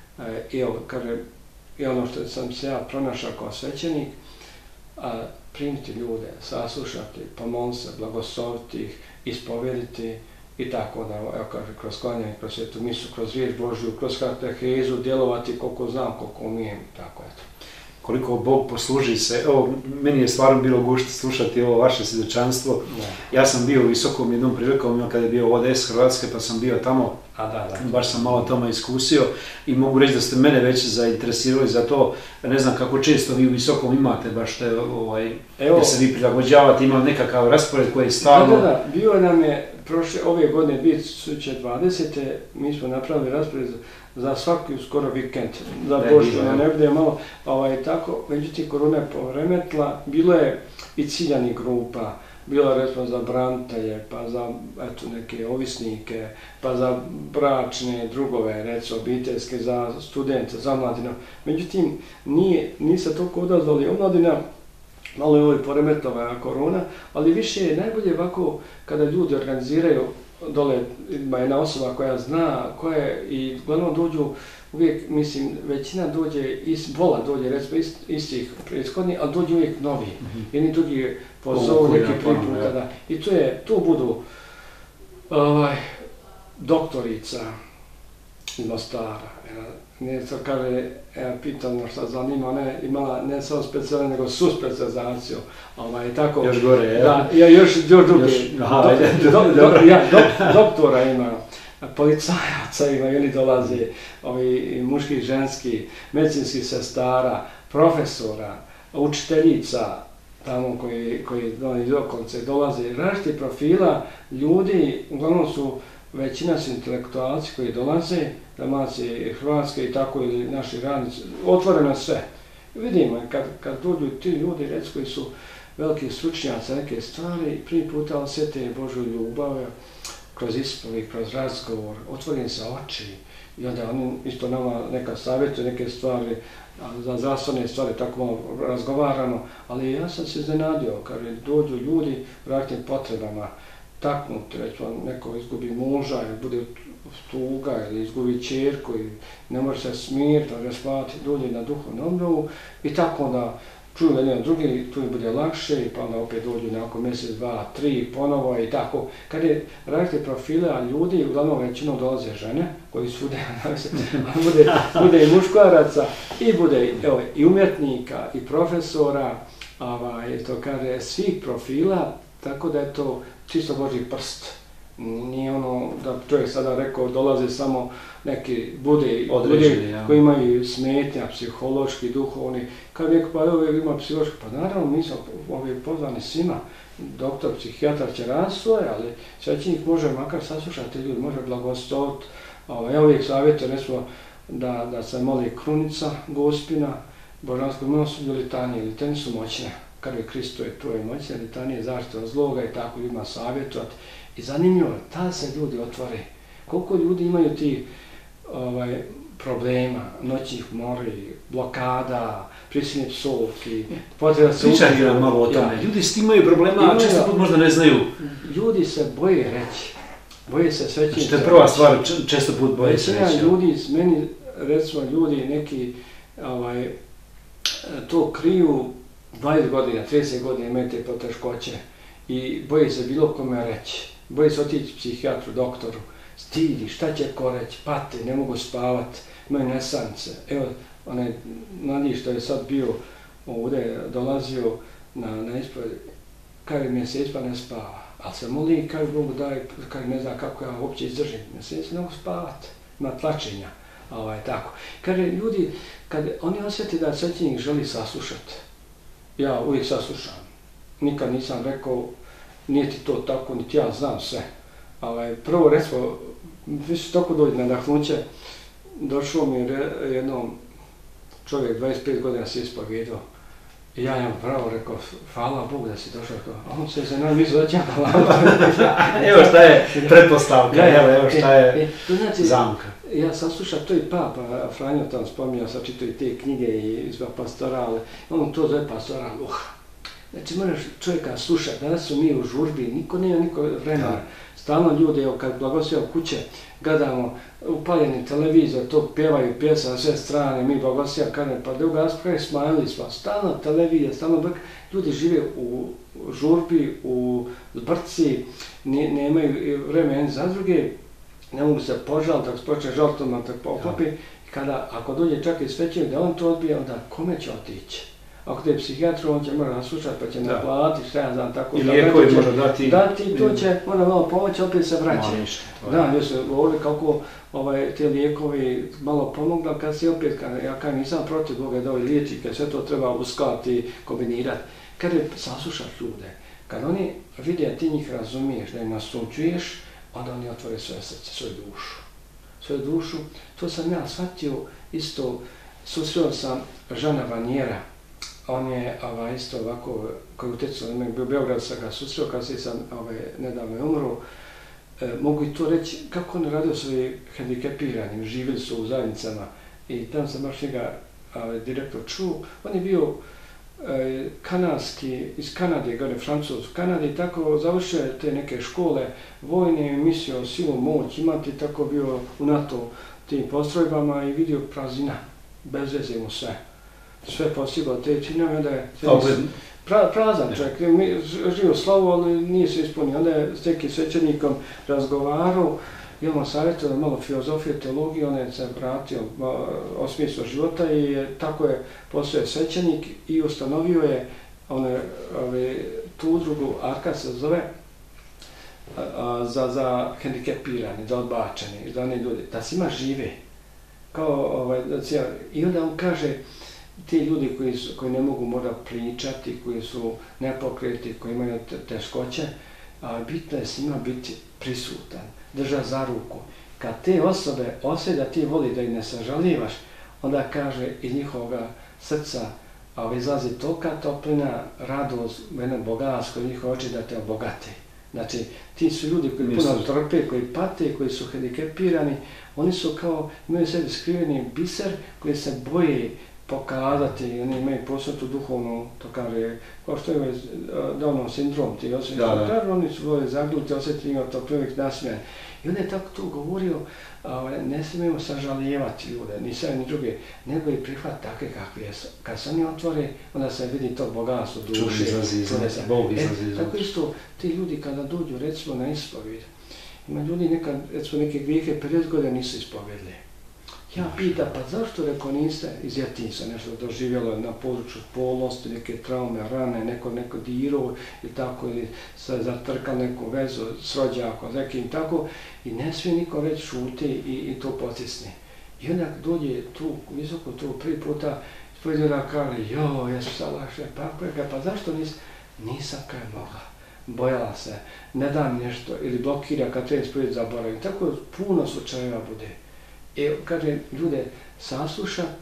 i ono što sam se ja pronašao kao svećenik, primiti ljude, saslušati, pomoliti se, blagosloviti ih, ispovjediti i tako da, evo kaže, kroz klanjanje, kroz svetu misu, kroz riječ Božju, kroz katehezu, djelovati koliko znam, koliko umijem, tako eto. Koliko Bog posluži se, evo, meni je stvarno bilo gušt slušati ovo vaše svjedočanstvo. Ja sam bio u Visokom jednom prilikom, kada je bio ODS Hrvatske, pa sam bio tamo, baš sam malo tamo iskusio i mogu reći da ste mene već zainteresirali za to. Ne znam kako često vi u Visokom imate baš te, gdje se vi prilagođavate, imali nekakav raspored koji je stalno... Da, bio nam je ove godine 2020. mi smo napravili raspored za svaki skoro vikend, za Božju, ne bude malo tako, međutim korona je poremetila, bilo je i ciljanih grupa, bilo je recimo za branitelje, pa za neke ovisnike, pa za bračne drugove, recimo obiteljske, za studente, za mladinu. Međutim, nije se toliko odazvali omladina, malo je ovo i poremetila korona, ali više je najbolje ovako kada ljudi organiziraju dole, ima jedna osoba koja zna, i uglavnom dođu, uvijek, mislim, većina dođe, vola dođe, recimo istih prethodnih, ali dođe uvijek novi. Jedni drugi pozovu neki prvi puta, i tu budu doktorica iz Mostara, ne sad kaže, pitam šta zanima, ona je imala ne samo specijalnu, nego su specializaciju. Još gore, je? Da, još drugi. Doktora ima, policajaca ima, i oni dolaze, muški, ženski, medicinskih sestara, profesora, učiteljica, tamo koji iz okolice dolaze, različitih profila ljudi, uglavnom većina su intelektualci koji dolaze, Dalmacije, Hrvatske i tako, ili naši radnici, otvoreno sve. Vidimo, kad dođu ti ljudi, recimo, koji su veliki stručnjaci neke stvari, prvi puta osjete Božju ljubav, kroz ispovijed, kroz razgovor, otvorim se oči i onda oni isto nama neka savjetuju, neke stvari, za zdravstvene stvari, tako malo razgovaramo, ali ja sam se iznenadio, kad dođu ljudi u različitim potrebama, taknuti, recimo neko izgubi muža ili bude tuga ili izgubi ćerku i ne može se smiriti, ne može spavati, dođe na duhovnu obnovu i tako onda čuju jedan drugi, tu im bude lakše, pa onda opet dođu nakon mjesec, 2, 3 ponovo i tako. Kad je različite profile, a ljudi, uglavnom većinom dolaze žene, koji su bude i muškaraca, i bude i umjetnika, i profesora, to kaže, svih profila, tako da je to čisto Božji prst. Nije ono da čovjek sada rekao dolaze samo neki bude koji imaju smetnja, psihološki, duhovni. Kad neko pa ima psihološki, pa naravno mi smo pozvani svima. Doktor, psihijatar će raditi svoje, ali svećenik može makar saslušati ljudi, može blagosloviti. Ja uvijek savjetujem da se moli krunica Gospina, božanskog milosrđa ili litanije. Litanije su moćne. Krvi Kristove, to je moćne, litanije zaštite od zloga i tako ljudima savjetovati. I zanimljivo, tada se ljudi otvore. Koliko ljudi imaju ti problema, noćnih mori, blokada, prisilnih psovki, potreba se ubiju. Pričajte nam malo o tome. Ljudi s tim imaju problema, a često put možda ne znaju. Ljudi se boje reći. Boje se svećenika. Znači, to je prva stvar, često put boje se reći. Ljudi, meni, recimo, ljudi neki to kriju 20 godina, 30 godina imaju te poteškoće i boje se bilo kome reći. Boje se otići psihijatru, doktoru, stidi, šta će ko reći, pate, ne mogu spavati, imaju nesanice. Evo, onaj mladić što je sad bio ovdje, dolazio na ispoved, kaže mjesec pa ne spava, ali se moli, kaže Bogu daj, kaže ne znam kako ja uopće izdržim, mjesec ne mogu spavati, ima tlačenja, tako. Kaže ljudi, kad oni osjeti da svećenik želi saslušati, ja uvijek saslušam, nikad nisam rekao, nije ti to tako, niti ja znam sve. Prvo recimo, više toliko dođe nadahnuće, došao mi jednom čovjek 25 godina se ispovijedao i ja njemu pravo rekao, hvala Bogu da si došao, a on se za nama mislio da će Evo šta je pretpostavka, evo šta je zamka. Ja sam slušao, to i Papa Franjo tam spominjao, sam čitao i te knjige iz pastorale, on to zove pastoral, znači moraš čovjeka slušati, danas su mi u žurbi, niko vremena. Stalno ljudi, evo kad blagoslovimo kuće, gledamo upaljeni televizor, to pjevaju pjesa na sve strane, mi blagoslovimo kažem, pa da ugaspravi smanjili smo, stalno televizija, stalno brk, ljudi žive u žurbi, u zbrci, nemaju vremena za druge, ne mogu se požaliti, ako se počne žaltoma, tako poklopi, kada, ako dođe čak i svećenik da on to odbije, onda kome će otići? Ako te je psihijatru, on će mora naslušati, pa će naplatiti, šta ja znam, tako. I lijekovi može dati. Dati, to će, mora malo pomoći, opet se vraća. Da, još se govori kako te lijekovi malo pomogli, ali kad si opet, ja kažem, nisam protiv Boga da ovi liječi, kad sve to treba uskladiti, kombinirati. Kad je saslušati ljude, kad oni vide, ti njih razumiješ, da im nasuđuješ, onda oni otvore svoje srce, svoju dušu. To sam ja shvatio isto, susreo sam Žana Vanjera. On je isto ovako, koji utjecao na mene, u Beogradu sam ga susreo, kad sam nedavno umro. Mogu i to reći kako on radio svoji hendikepiranim, živjeli su u zajednicama i tam sam baš njega direktno čuo. On je bio kanadski, iz Kanade, gore Francuz u Kanadi, i tako završio te neke škole vojne, mislio silu moć imati, tako bio u NATO tim postrojbama i vidio prazina, bez veze mu sve. Sve postigao te činove, onda je prazan čovjek, živio slavu, ali nije se ispunio. Onda je s nekim svećenikom razgovarao, imamo savjetio da malo filozofije, teologije, on je se vratio o smislu života i tako je postao svećenik i ustanovio je tu udrugu, ARKA se zove, za hendikepirane, za odbačene, za one ljude, da svima žive. I onda on kaže, ti ljudi koji ne mogu možda pričati, koji su nepokretni, koji imaju teškoće, bitno je s njima biti prisutan, držati za ruku. Kad te osobe osjeti da ti voli da ih ne sažalivaš, onda kaže iz njihovog srca izlazi tolika toplina, radost, jedno bogatstvo iz njihove oči da te obogate. Znači, ti su ljudi koji puno trpe, koji pate, koji su hendikepirani, oni su kao, imaju sebi skriveni biser koji se boje pokazati, oni imaju posvetu duhovnu, to kaže, kao što je Downov sindrom, ti osjećaš, oni su boli zagnuti, osjetili ima to prvih nasmijan. I on je tako to govorio, ne smijemo sažalijevati ljude, ni sve ni druge, nego i prihvat takve kakve jesu. Kad se oni otvore, onda se vidi to bogatstvo duše. Tako isto, ti ljudi kada dođu, recimo, na ispovijed, ima ljudi nekad, recimo, neke grijehe 50 godina nisu ispovedli. Ja pitam, pa zašto reko niste iz djetinjstva nešto doživjelo na području spolnosti, neke traume, rane, neko dirao i tako, ili se zatrkao neku vezu s rođakom, nekim tako, i ne smije niko već šuti i to potisne. I onda dođe tu visoko, tu prvi puta, ispovjedila kaže, jesu salaše, pa zašto nisam kaj mogla, bojala se, ne dam nešto, ili blokira kad treba ispovjed zaboravim, tako puno slučajeva bude. Kaže, ljude saslušat,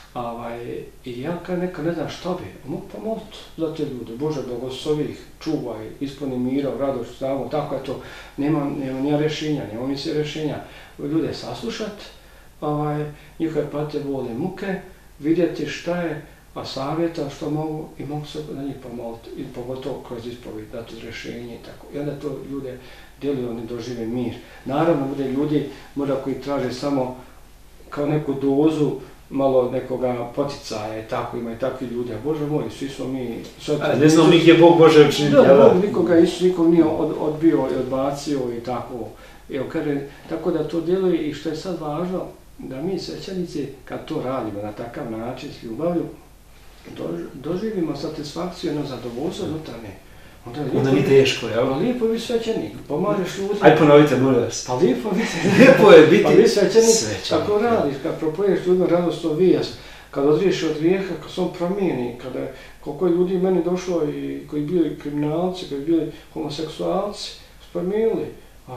i ja kad neka ne znam što bi, mogu pomoliti za te ljude, Bože blagoslovi ih, čuvaj, ispuni mira, radost, samo, tako je to, nema nija rješenja, nema misli rješenja. Ljude saslušat, njihove pate, bole, muke, vidjeti šta je, savjeta što mogu i mogu se na njih pomoliti, i pogotovo kroz ispovijed, dati rješenje i tako. I onda to ljude djeluju, oni dožive mir. Naravno, bude ljudi možda koji traže samo kao neku dozu, malo nekoga poticaja i tako, ima i takvi ljudi, a Bože moj, svi smo mi... Ne znam mi gdje Bog može učiniti. Da, nikog nije odbio i odbacio i tako. Evo, kaže, tako da to djeluje i što je sad važno, da mi svećenici, kad to radimo na takav način s ljubavlju, doživimo satisfakciju, jedno zadovoljstvo unutarnje. Onda nije teško, jel? Pa lijepo je biti svećenik, pomažeš ljudima. Aj ponovite, molim vas. Pa lijepo je biti pa biti svećenik. Kako radiš, kad propoješ ljudima radosnu vijest, kad odriješ od grijeha, kad se on promijeni, koliko je ljudi meni došlo i koji bili kriminalci, koji bili homoseksualci, promijenili.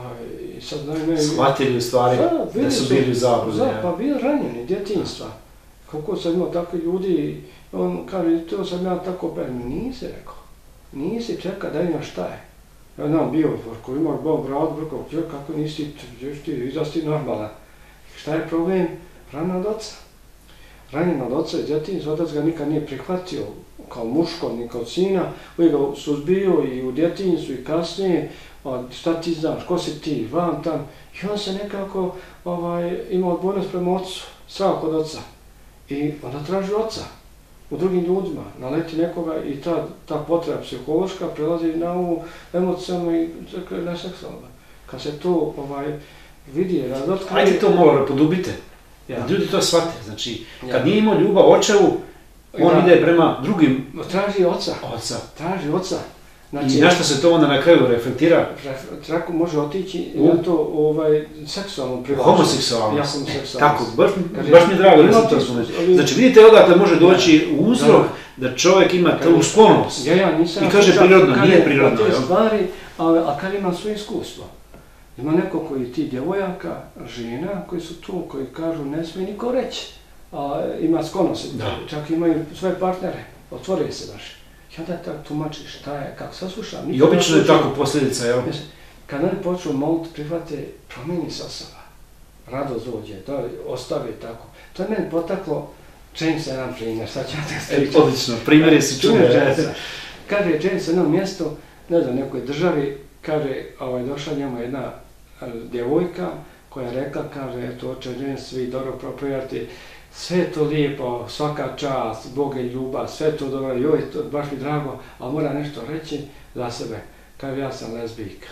I sad shvatili u stvari da su bili u zabludi. Pa bili ranjeni, djetinjstva. Koliko sam imao takvi ljudi, on kaže, to sam ja tako, nisi rekao. Nisi, čeka, daj na šta je. Ja znam, bio, ako imaš Bog brad, brkao, kako nisi, ti izrasti normalan. Šta je problem? Rana od oca. Ranjen od oca i djetinjstva, otac ga nikad nije prihvatio kao muško, ni kao sina, uvijek ga suzbio i u djetinjstvu i kasnije, šta ti znaš, ko si ti, van tam. I on se nekako imao odbojnost prema ocu, strah od oca. I onda traži oca u drugim ljudima, naleti nekoga i ta potreba psihološka prelazi na ovu emocionalnu i na seksualnu. Kad se to vidi, razotkrije... Ajde to malo repodubite, ljudi to shvate. Znači, kad nije imao ljubav očevu, on ide prema drugim... Traži oca. Traži oca. Znači, i na što se to onda na kraju reflektira? Trako može otići na to seksualno privlačenje. Homoseksualno. Tako, baš mi je drago da sam to spomenuo. Znači, vidite odakle može doći uzrok da čovjek ima tu sklonost. I kaže prirodno, nije prirodno. Te stvari, a kad ima svoje iskustvo. Ima neko koji ti djevojaka, žena, koji su tu, koji kažu ne smije niko reći. Ima sklonost, čak imaju svoje partnere, otvore se baš. I onda tako tumačiš šta je, kako saslušam. I obično je tako posljedica, jel? Kad oni počnu moliti, prihvate, promijeni se osoba. Radost dođe, ostavi tako. To je meni potaklo, James jedan primjer, sad ću ja te spričati. Odlično, primjer je si čuo. Kaže James jedno mjesto, ne znam, nekoj državi, kaže, došla njemu jedna djevojka koja je rekla, kaže, eto, oče James, vi dobro propovjedate, sve je to lijepo, svaka čast, Bog je ljubav, sve to dobro, joj, to baš mi drago, ali moram nešto reći za sebe. Kaže, ja sam lezbijka.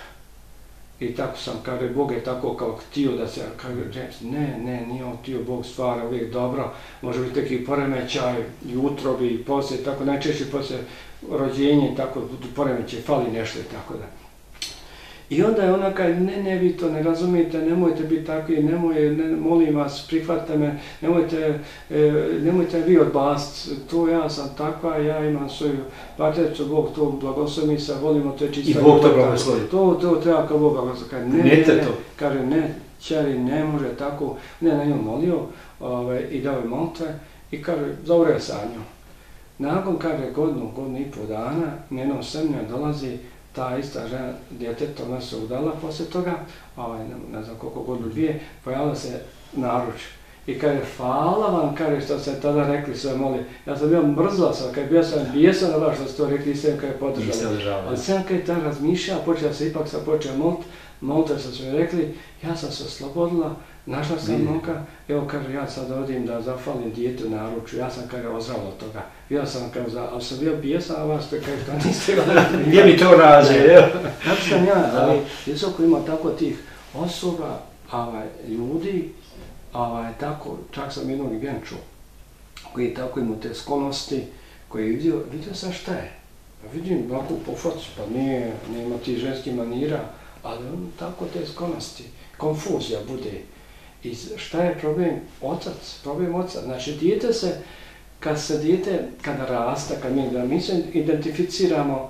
I tako sam, kaže, Bog je tako kao htio da se, kaže, James, ne, nije on htio, Bog stvara uvijek dobro, može biti neki poremećaj, i utrobi, i poslije, tako, najčešće poslije rođenje, tako, poremećaj, fali nešto i tako da. I onda je ona kaže, ne, vi to ne razumijete, nemojte biti takvi, molim vas, prihvatite me, nemojte vi odbaciti, to ja sam takva, ja imam svoju partnericu, Bog to blagoslovi se, volimo, to je čista. I Bog to blagoslovi. To treba kao Bog blagoslovi. Ne, čeri, ne može tako, ne, na njom molio i dao je molitve i kaže, dobro je sa njom. Nakon, kaže, godinu i pol dana, njenom semlja dolazi ta ista žena, djetetom nas se udala poslije toga, ne znam koliko godinu dvije, pojavila se naruč. I kaže, hvala vam, kaže, što ste tada rekli sve moli. Ja sam bio mrzla sam, kaže, bio sam bijesan na vas što ste to rekli i sve kaže podržali. Ali sam kaže tam razmišljala, ipak sam počeo molite što su mi rekli, ja sam se oslobodila, našla sam momka, evo kaže, ja sad odim da zafalim dijete u naručju, ja sam kaže ozrala od toga. Ja sam kaže, ali sam bio bijesan na vas, to kaže, to niste gledali. Gdje mi to rađe, evo? Tako sam ja, ali visoko ima tako tih osoba, ljudi, tako, čak sam jednog genču, koji tako imao te sklonosti, koji je vidio sam šta je. Vidim ovako po focu, pa nema ti ženskih manira, ali tako te sklonosti, konfuzija bude. I šta je problem? Problem oca. Znači, dijete se, kada raste, kad mi se identificiramo,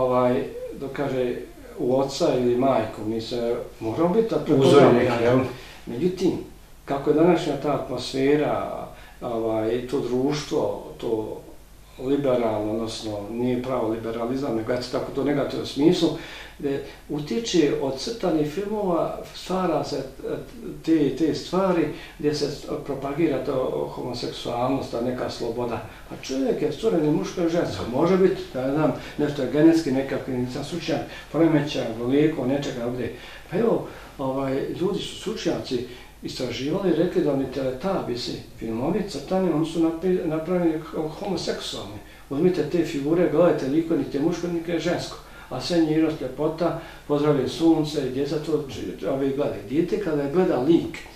kaže, u oca ili majku, mi se moramo biti uzorni. Međutim, kako je današnja ta atmosfera, to društvo, to liberalno, odnosno nije pravo liberalizam, nego je tako to negativno smislu, utječe od crtanih filmova, stvara se te stvari gdje se propagira to homoseksualnost, neka sloboda. Pa čovjek je stvoren muško i žensko, može biti, ne znam, nešto je genetski nekakvi, nisam stručnjak, poremećaj, lijeko, nečega ovdje. Pa evo, ljudi su stručnjaci istraživali i rekli da oni teletabisi, filmovi crtani, oni su napravljeni homoseksualni. Uzmite te figure, gledajte liko, niti je muško, niti je žensko. A sve njirost, ljepota, pozdravlja sunce i djeca to gledaju. Dijete kada gleda lik,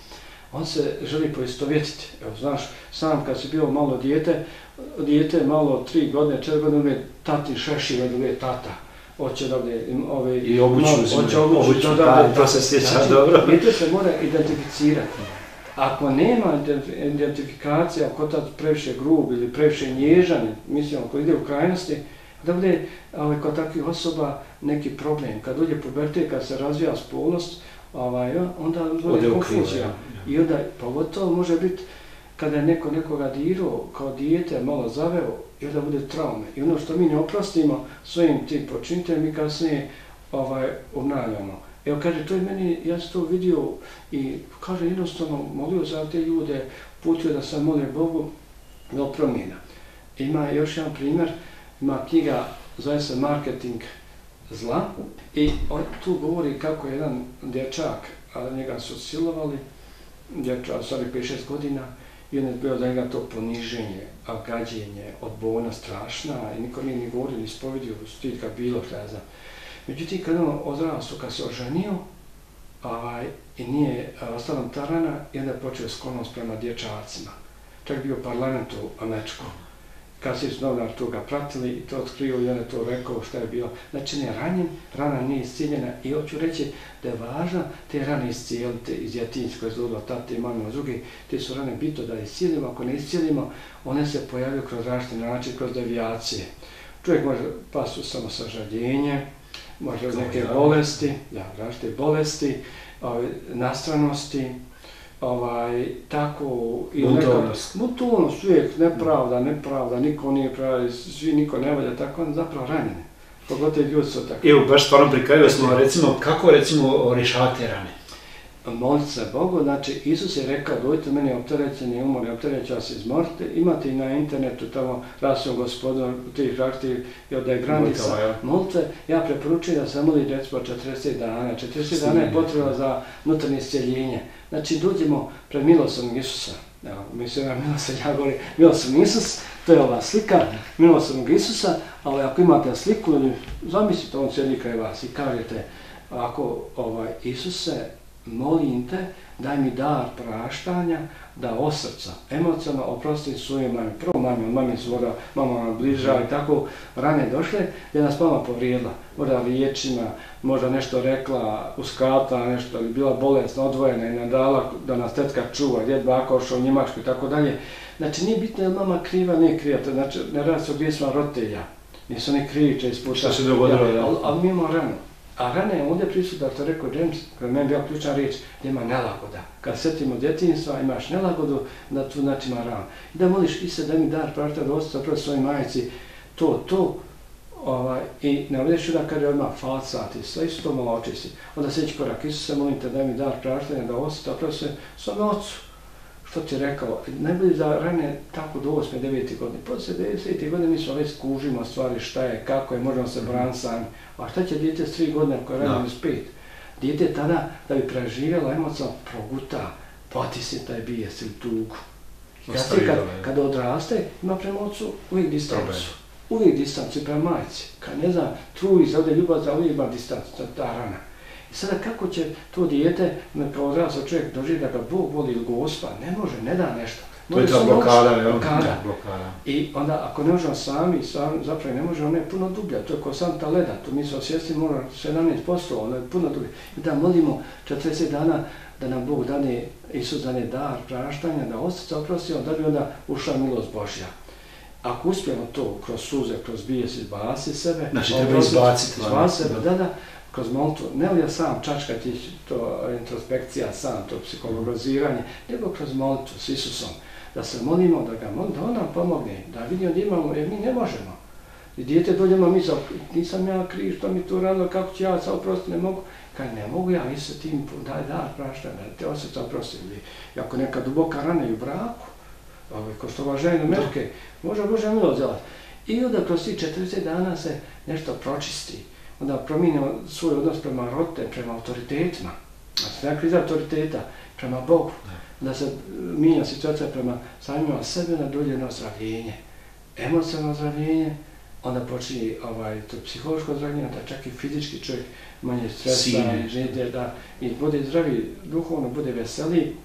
on se želi poistovjetiti. Evo, znaš, sam kad si bio malo dijete malo 3 godine, 4 godine, uvijek tati šešira, uvijek tata. Hoće da bude i obuću, to se sjeća dobro. Dijete se mora identificirati. Ako nema identifikacija, ako je previše grub ili previše nježan, mislim, ako ide u krajnosti, da bude kod takvih osoba neki problem. Kad uđe pubertet, kad se razvija spolnost, onda bude konfuzija. I onda pogotovo može biti kada je neko nekoga dirao, kao dijete malo zaveo, i onda bude traume. I ono što mi ne oprostimo svojim tim počiniteljem, mi kasnije obnavljamo. Evo, kaže, to je meni, ja sam to vidio i, kaže, jednostavno molio za te ljude, putio da sam molim Bogu da promijena. Ima još jedan primjer, ima knjiga, zove se Marketing zla, i on tu govori kako jedan dječak, a njega su silovali, dječak, stvari 5-6 godina, i on je bio za njega to poniženje, gađenje, odbojna, strašna, i niko nije ni govorio, ni spovidio, stitka, bilo šta ja znam. Međutim, kad on odrastao, kad se oženio, i nije ostalo tarana, i onda je počeo sklonost prema dječacima. Čak bio u parlamentu američkom. Kad su novinar toga pratili i to otkrio i on je to rekao šta je bilo. Znači, ne ranjen, rana nije iscijeljena i hoću reći da je važno te rane iscijeliti iz djetinjske koje zlodila tate i mame od druge. Te su rane bitno da iscijelimo, ako ne iscijelimo, one se pojavljaju kroz različite načine, kroz devijacije. Čovjek može pasti u samosažaljenje, može neke bolesti, različite bolesti, nastranosti, tako i mutovnost, uvijek nepravda, niko nije pravi, niko ne valja, tako on zapravo ranjene. Pogotovo ljudi su tako. Evo, baš stvarno prikajali smo, kako rješavati rane? Moliti se Bogu, znači Isus je rekao, dojte meni opterećeni umor i optereću vas izmorite, imate i na internetu tamo rasim gospodinu tih raktiv i od granica, molite, ja preporučujem da se moli recimo 40 dana, 40 dana je potreba za unutarnje iscjeljenje, znači dođemo pred milosrdnog Isusa, mislim ja govorim milosrdni Isus, to je ova slika milosrdnog Isusa, ali ako imate sliku, zamislite on sjedi kraj vas i kažete, ako Isuse, molim te, daj mi dar praštanja, da od srca, emocionalno oprostim svojoj mami. Prvo mami su mama bliža i tako rane došle, gdje nas mama povrijedila. Možda riječima, možda nešto rekla, uskratila nešto, ili bila bolesna, odvojena i nadala da nas tetka čuva, djed baka ošao u Njemačku i tako dalje. Znači, nije bitno je mama kriva, nije kriva, znači ne radi se o grijesima roditelja. Nisu oni kriviče ispušta. Šta se dogodilo? Ali mi imamo ranu. A rana je ovdje prisutna, to rekao James, kada meni bila ključna riječ, da ima nelagoda. Kad sjetimo djetinjstva, imaš nelagodu, da tu znači ima ranu. I da moliš i se da mi dar praštanja da ostaje zapravo svojoj majici, i ne ovdješ da kaže odmah falcati, sve isto to malo očisti. Onda sljedeći korak, Isuse, molim te da mi dar praštanja da ostaje zapravo svome ocu. Što ti je rekao, najbolje za rane tako do 8. 9. godine. Poslije 10. godine mi smo već skužimo stvari šta je, kako je, možemo se braniti sami. A šta će dijete s 3 godine ako je ranjeno s 5? Dijete tada, da bi preživjelo emocionalno, proguta, potisne taj bijes ili tugu. Kada odraste, ima prema ocu uvijek distancu. Uvijek distancu i prema majci. Kad ne zna, truji se ovdje ljubav, za uvijek ima distancu, ta rana. I sada kako će to dijete, kao odrasao čovjek, doživi da ga Bog voli ili Gospa, ne može, ne da nešto. To je ta blokada. I onda ako ne možemo sami, zapravo ne možemo, ona je puno dublja, to je kao santa leda, to mi smo svjesni mora 17%, ona je puno dublja. I da molimo 40 dana da nam Bog dane, Isus dane dar praštanja, da ostaca oprostimo, da bi onda ušla milost Božja. Ako uspijemo to kroz suze, kroz bijes izbaciti sebe, znači treba izbaciti sebe, da, kroz molitvu, ne li ja sam čačkati to introspekcija, sam to psihologiziranje, nego kroz molitvu s Isusom, da se molimo, da on nam pomogne, da vidimo da imamo, jer mi ne možemo. I dijete dođemo misao, nisam ja kriv, što mi to radilo, kako ću ja sad oprostiti, ne mogu. Kad ne mogu ja, i se tim daj dar praštanja, da te osjeća oprostiti. I ako neka duboka rana i u braku, ko što ova žena Merke, može Božja milost zelati. I onda kroz tih 40 dana se nešto pročisti. Onda promijenimo svoj odnos prema roditelju, prema autoritetima. Znači, ne kriza autoriteta, prema Bogu. Da se mijenja situacija prema samima sebe na dođe na ozdravljenje. Emocionalno ozdravljenje, onda počinje to psihološko ozdravljenje, da čak i fizički čovjek manje stresa, žede, da i bude zdravi duhovno, bude veseliji.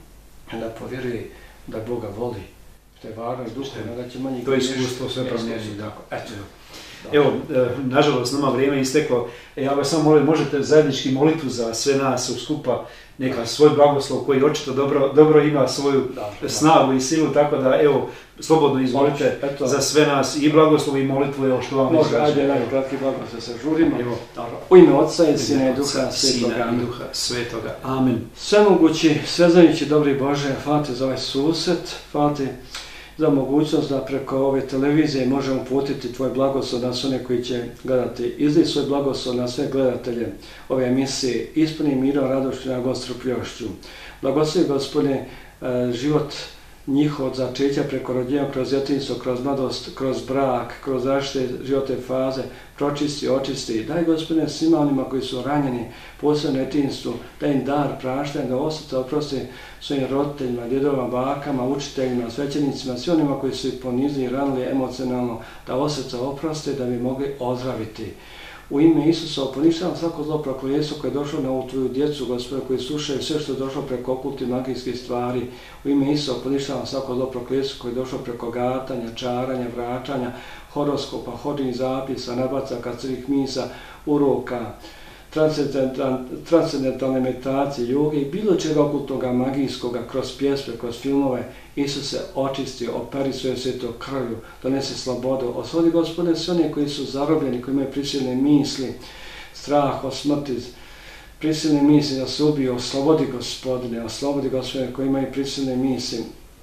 da povjeruje da Boga voli, što je važno i duhovno, da će manje... To je iskustvo sve promijeniti. Eto. Evo, nažalost, nama vrijeme isteklo. Ja vas samo molim, možete zajednički molitvu za sve nas skupa, neka svoj blagoslov koji očito dobro ima svoju snagu i silu, tako da, evo, slobodno izvolite za sve nas i blagoslov i molitvu, evo što vam izrađe. Može, ajde, najkratki blagoslov se žurimo. U ime Otca i Sina i Duha Svetoga. Amen. Svemogući, sveznajući, dobri Bože, hvala Ti za ovaj susret, hvala Ti za mogućnost da preko ove televizije možemo uputiti Tvoj blagoslov na sve one koji će gledati. Izli svoj blagoslov na sve gledatelje ove emisije, ispuni mirom, radošću i nagostrpljošću. Blagoslovi, Gospodine, život njihov od začeća preko rođenja, kroz djetinjstvo, kroz mladost, kroz brak, kroz različite životne faze, pročisti, očisti. Daj, Gospodine, svima onima koji su ranjeni, posebno u djetinjstvu, daj im dar praštanja, da osjeta oprosti svojim roditeljima, djedovima, bakama, učiteljima, svećenicima, svi onima koji su ih ponizili i ranili emocionalno, da osjeća oprosti, da bi mogli ozdraviti. U ime Isusa poništavam svako zlo prokletstvo koje je došlo na ovu Tvoju djecu, Gospodine, koji slušaju sve što je došlo preko okultnih magijskih stvari. U ime Isusa poništavam svako zlo prokletstvo koje je došlo preko gatanja, čaranja, vraćanja, horoskopa, hodnih zapisa, nabacaka, crnih misa, uroka, transcendentalne meditacije, joge i bilo čega okultnoga, magijskoga, kroz pjesme, kroz filmove. Isuse, očisti, operi svoje sveto krvlju, donese slobodu. Oslobodi, Gospodine, sve one koji su zarobljeni, koji imaju prisilne misli, strah od smrti, prisilne misli da se ubiju. Oslobodi, Gospodine, koji imaju prisilne misli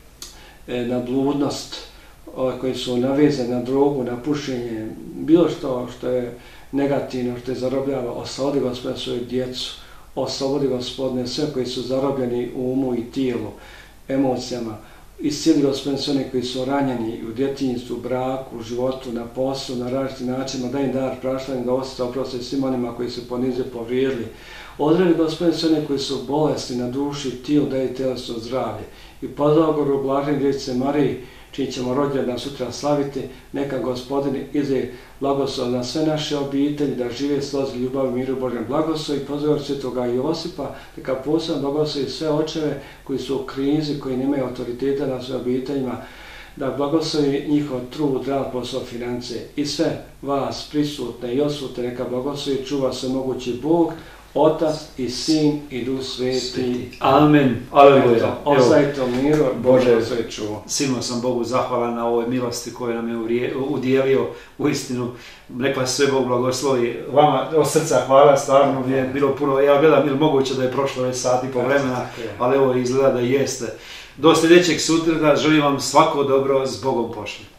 na bludnost, koji su navezani na drogu, na pušenje, bilo što je negativno, što je zarobljava. Oslobodi, Gospodine, svoju djecu. Oslobodi, Gospodine, sve koji su zarobljeni u umu i tijelu, emocijama. Iscijeli, Gospodine, sve one koji su ranjeni u djetinjstvu, u braku, u životu, na poslu, na različitim načinima, daj im dar praštanja, da osjeća oprosti svim onima koji su ponizili, povrijedili. Ozdravi, Gospodine, sve one koji su bolesni na duši, tijelu, daj im tjelesno zdravlje. I pozdravu blažene Djevice Mariji, čiji ćemo rođendan sutra slaviti, neka Gospodin izlije blagoslov na sve naše obitelji, da žive slozi, ljubav, miru, Božjem blagoslov i pozdrav Svetoga Josipa, neka posebno blagoslovi sve očeve koji su u krizi, koji nemaju autoriteta na svojim obiteljima, da blagoslovi njihov trud, rad, posao, financije i sve vas prisutne i odsutne, neka blagoslovi čuva sve mogući Bog, Otac i Sin i Duh Sveti. Amen. Aleluja. Ostajte u miru, Bože sve čuo. Silno sam Bogu zahvalan na ovoj milosti koju nam je udijelio. Uistinu, neka sve Bog blagoslovi. Vama od srca hvala, stvarno mi je bilo puno. Ja gledam, ili moguće da je prošlo već sat i po vremena, ali evo izgleda da jeste. Do sljedećeg sutra želim vam svako dobro, s Bogom pošli.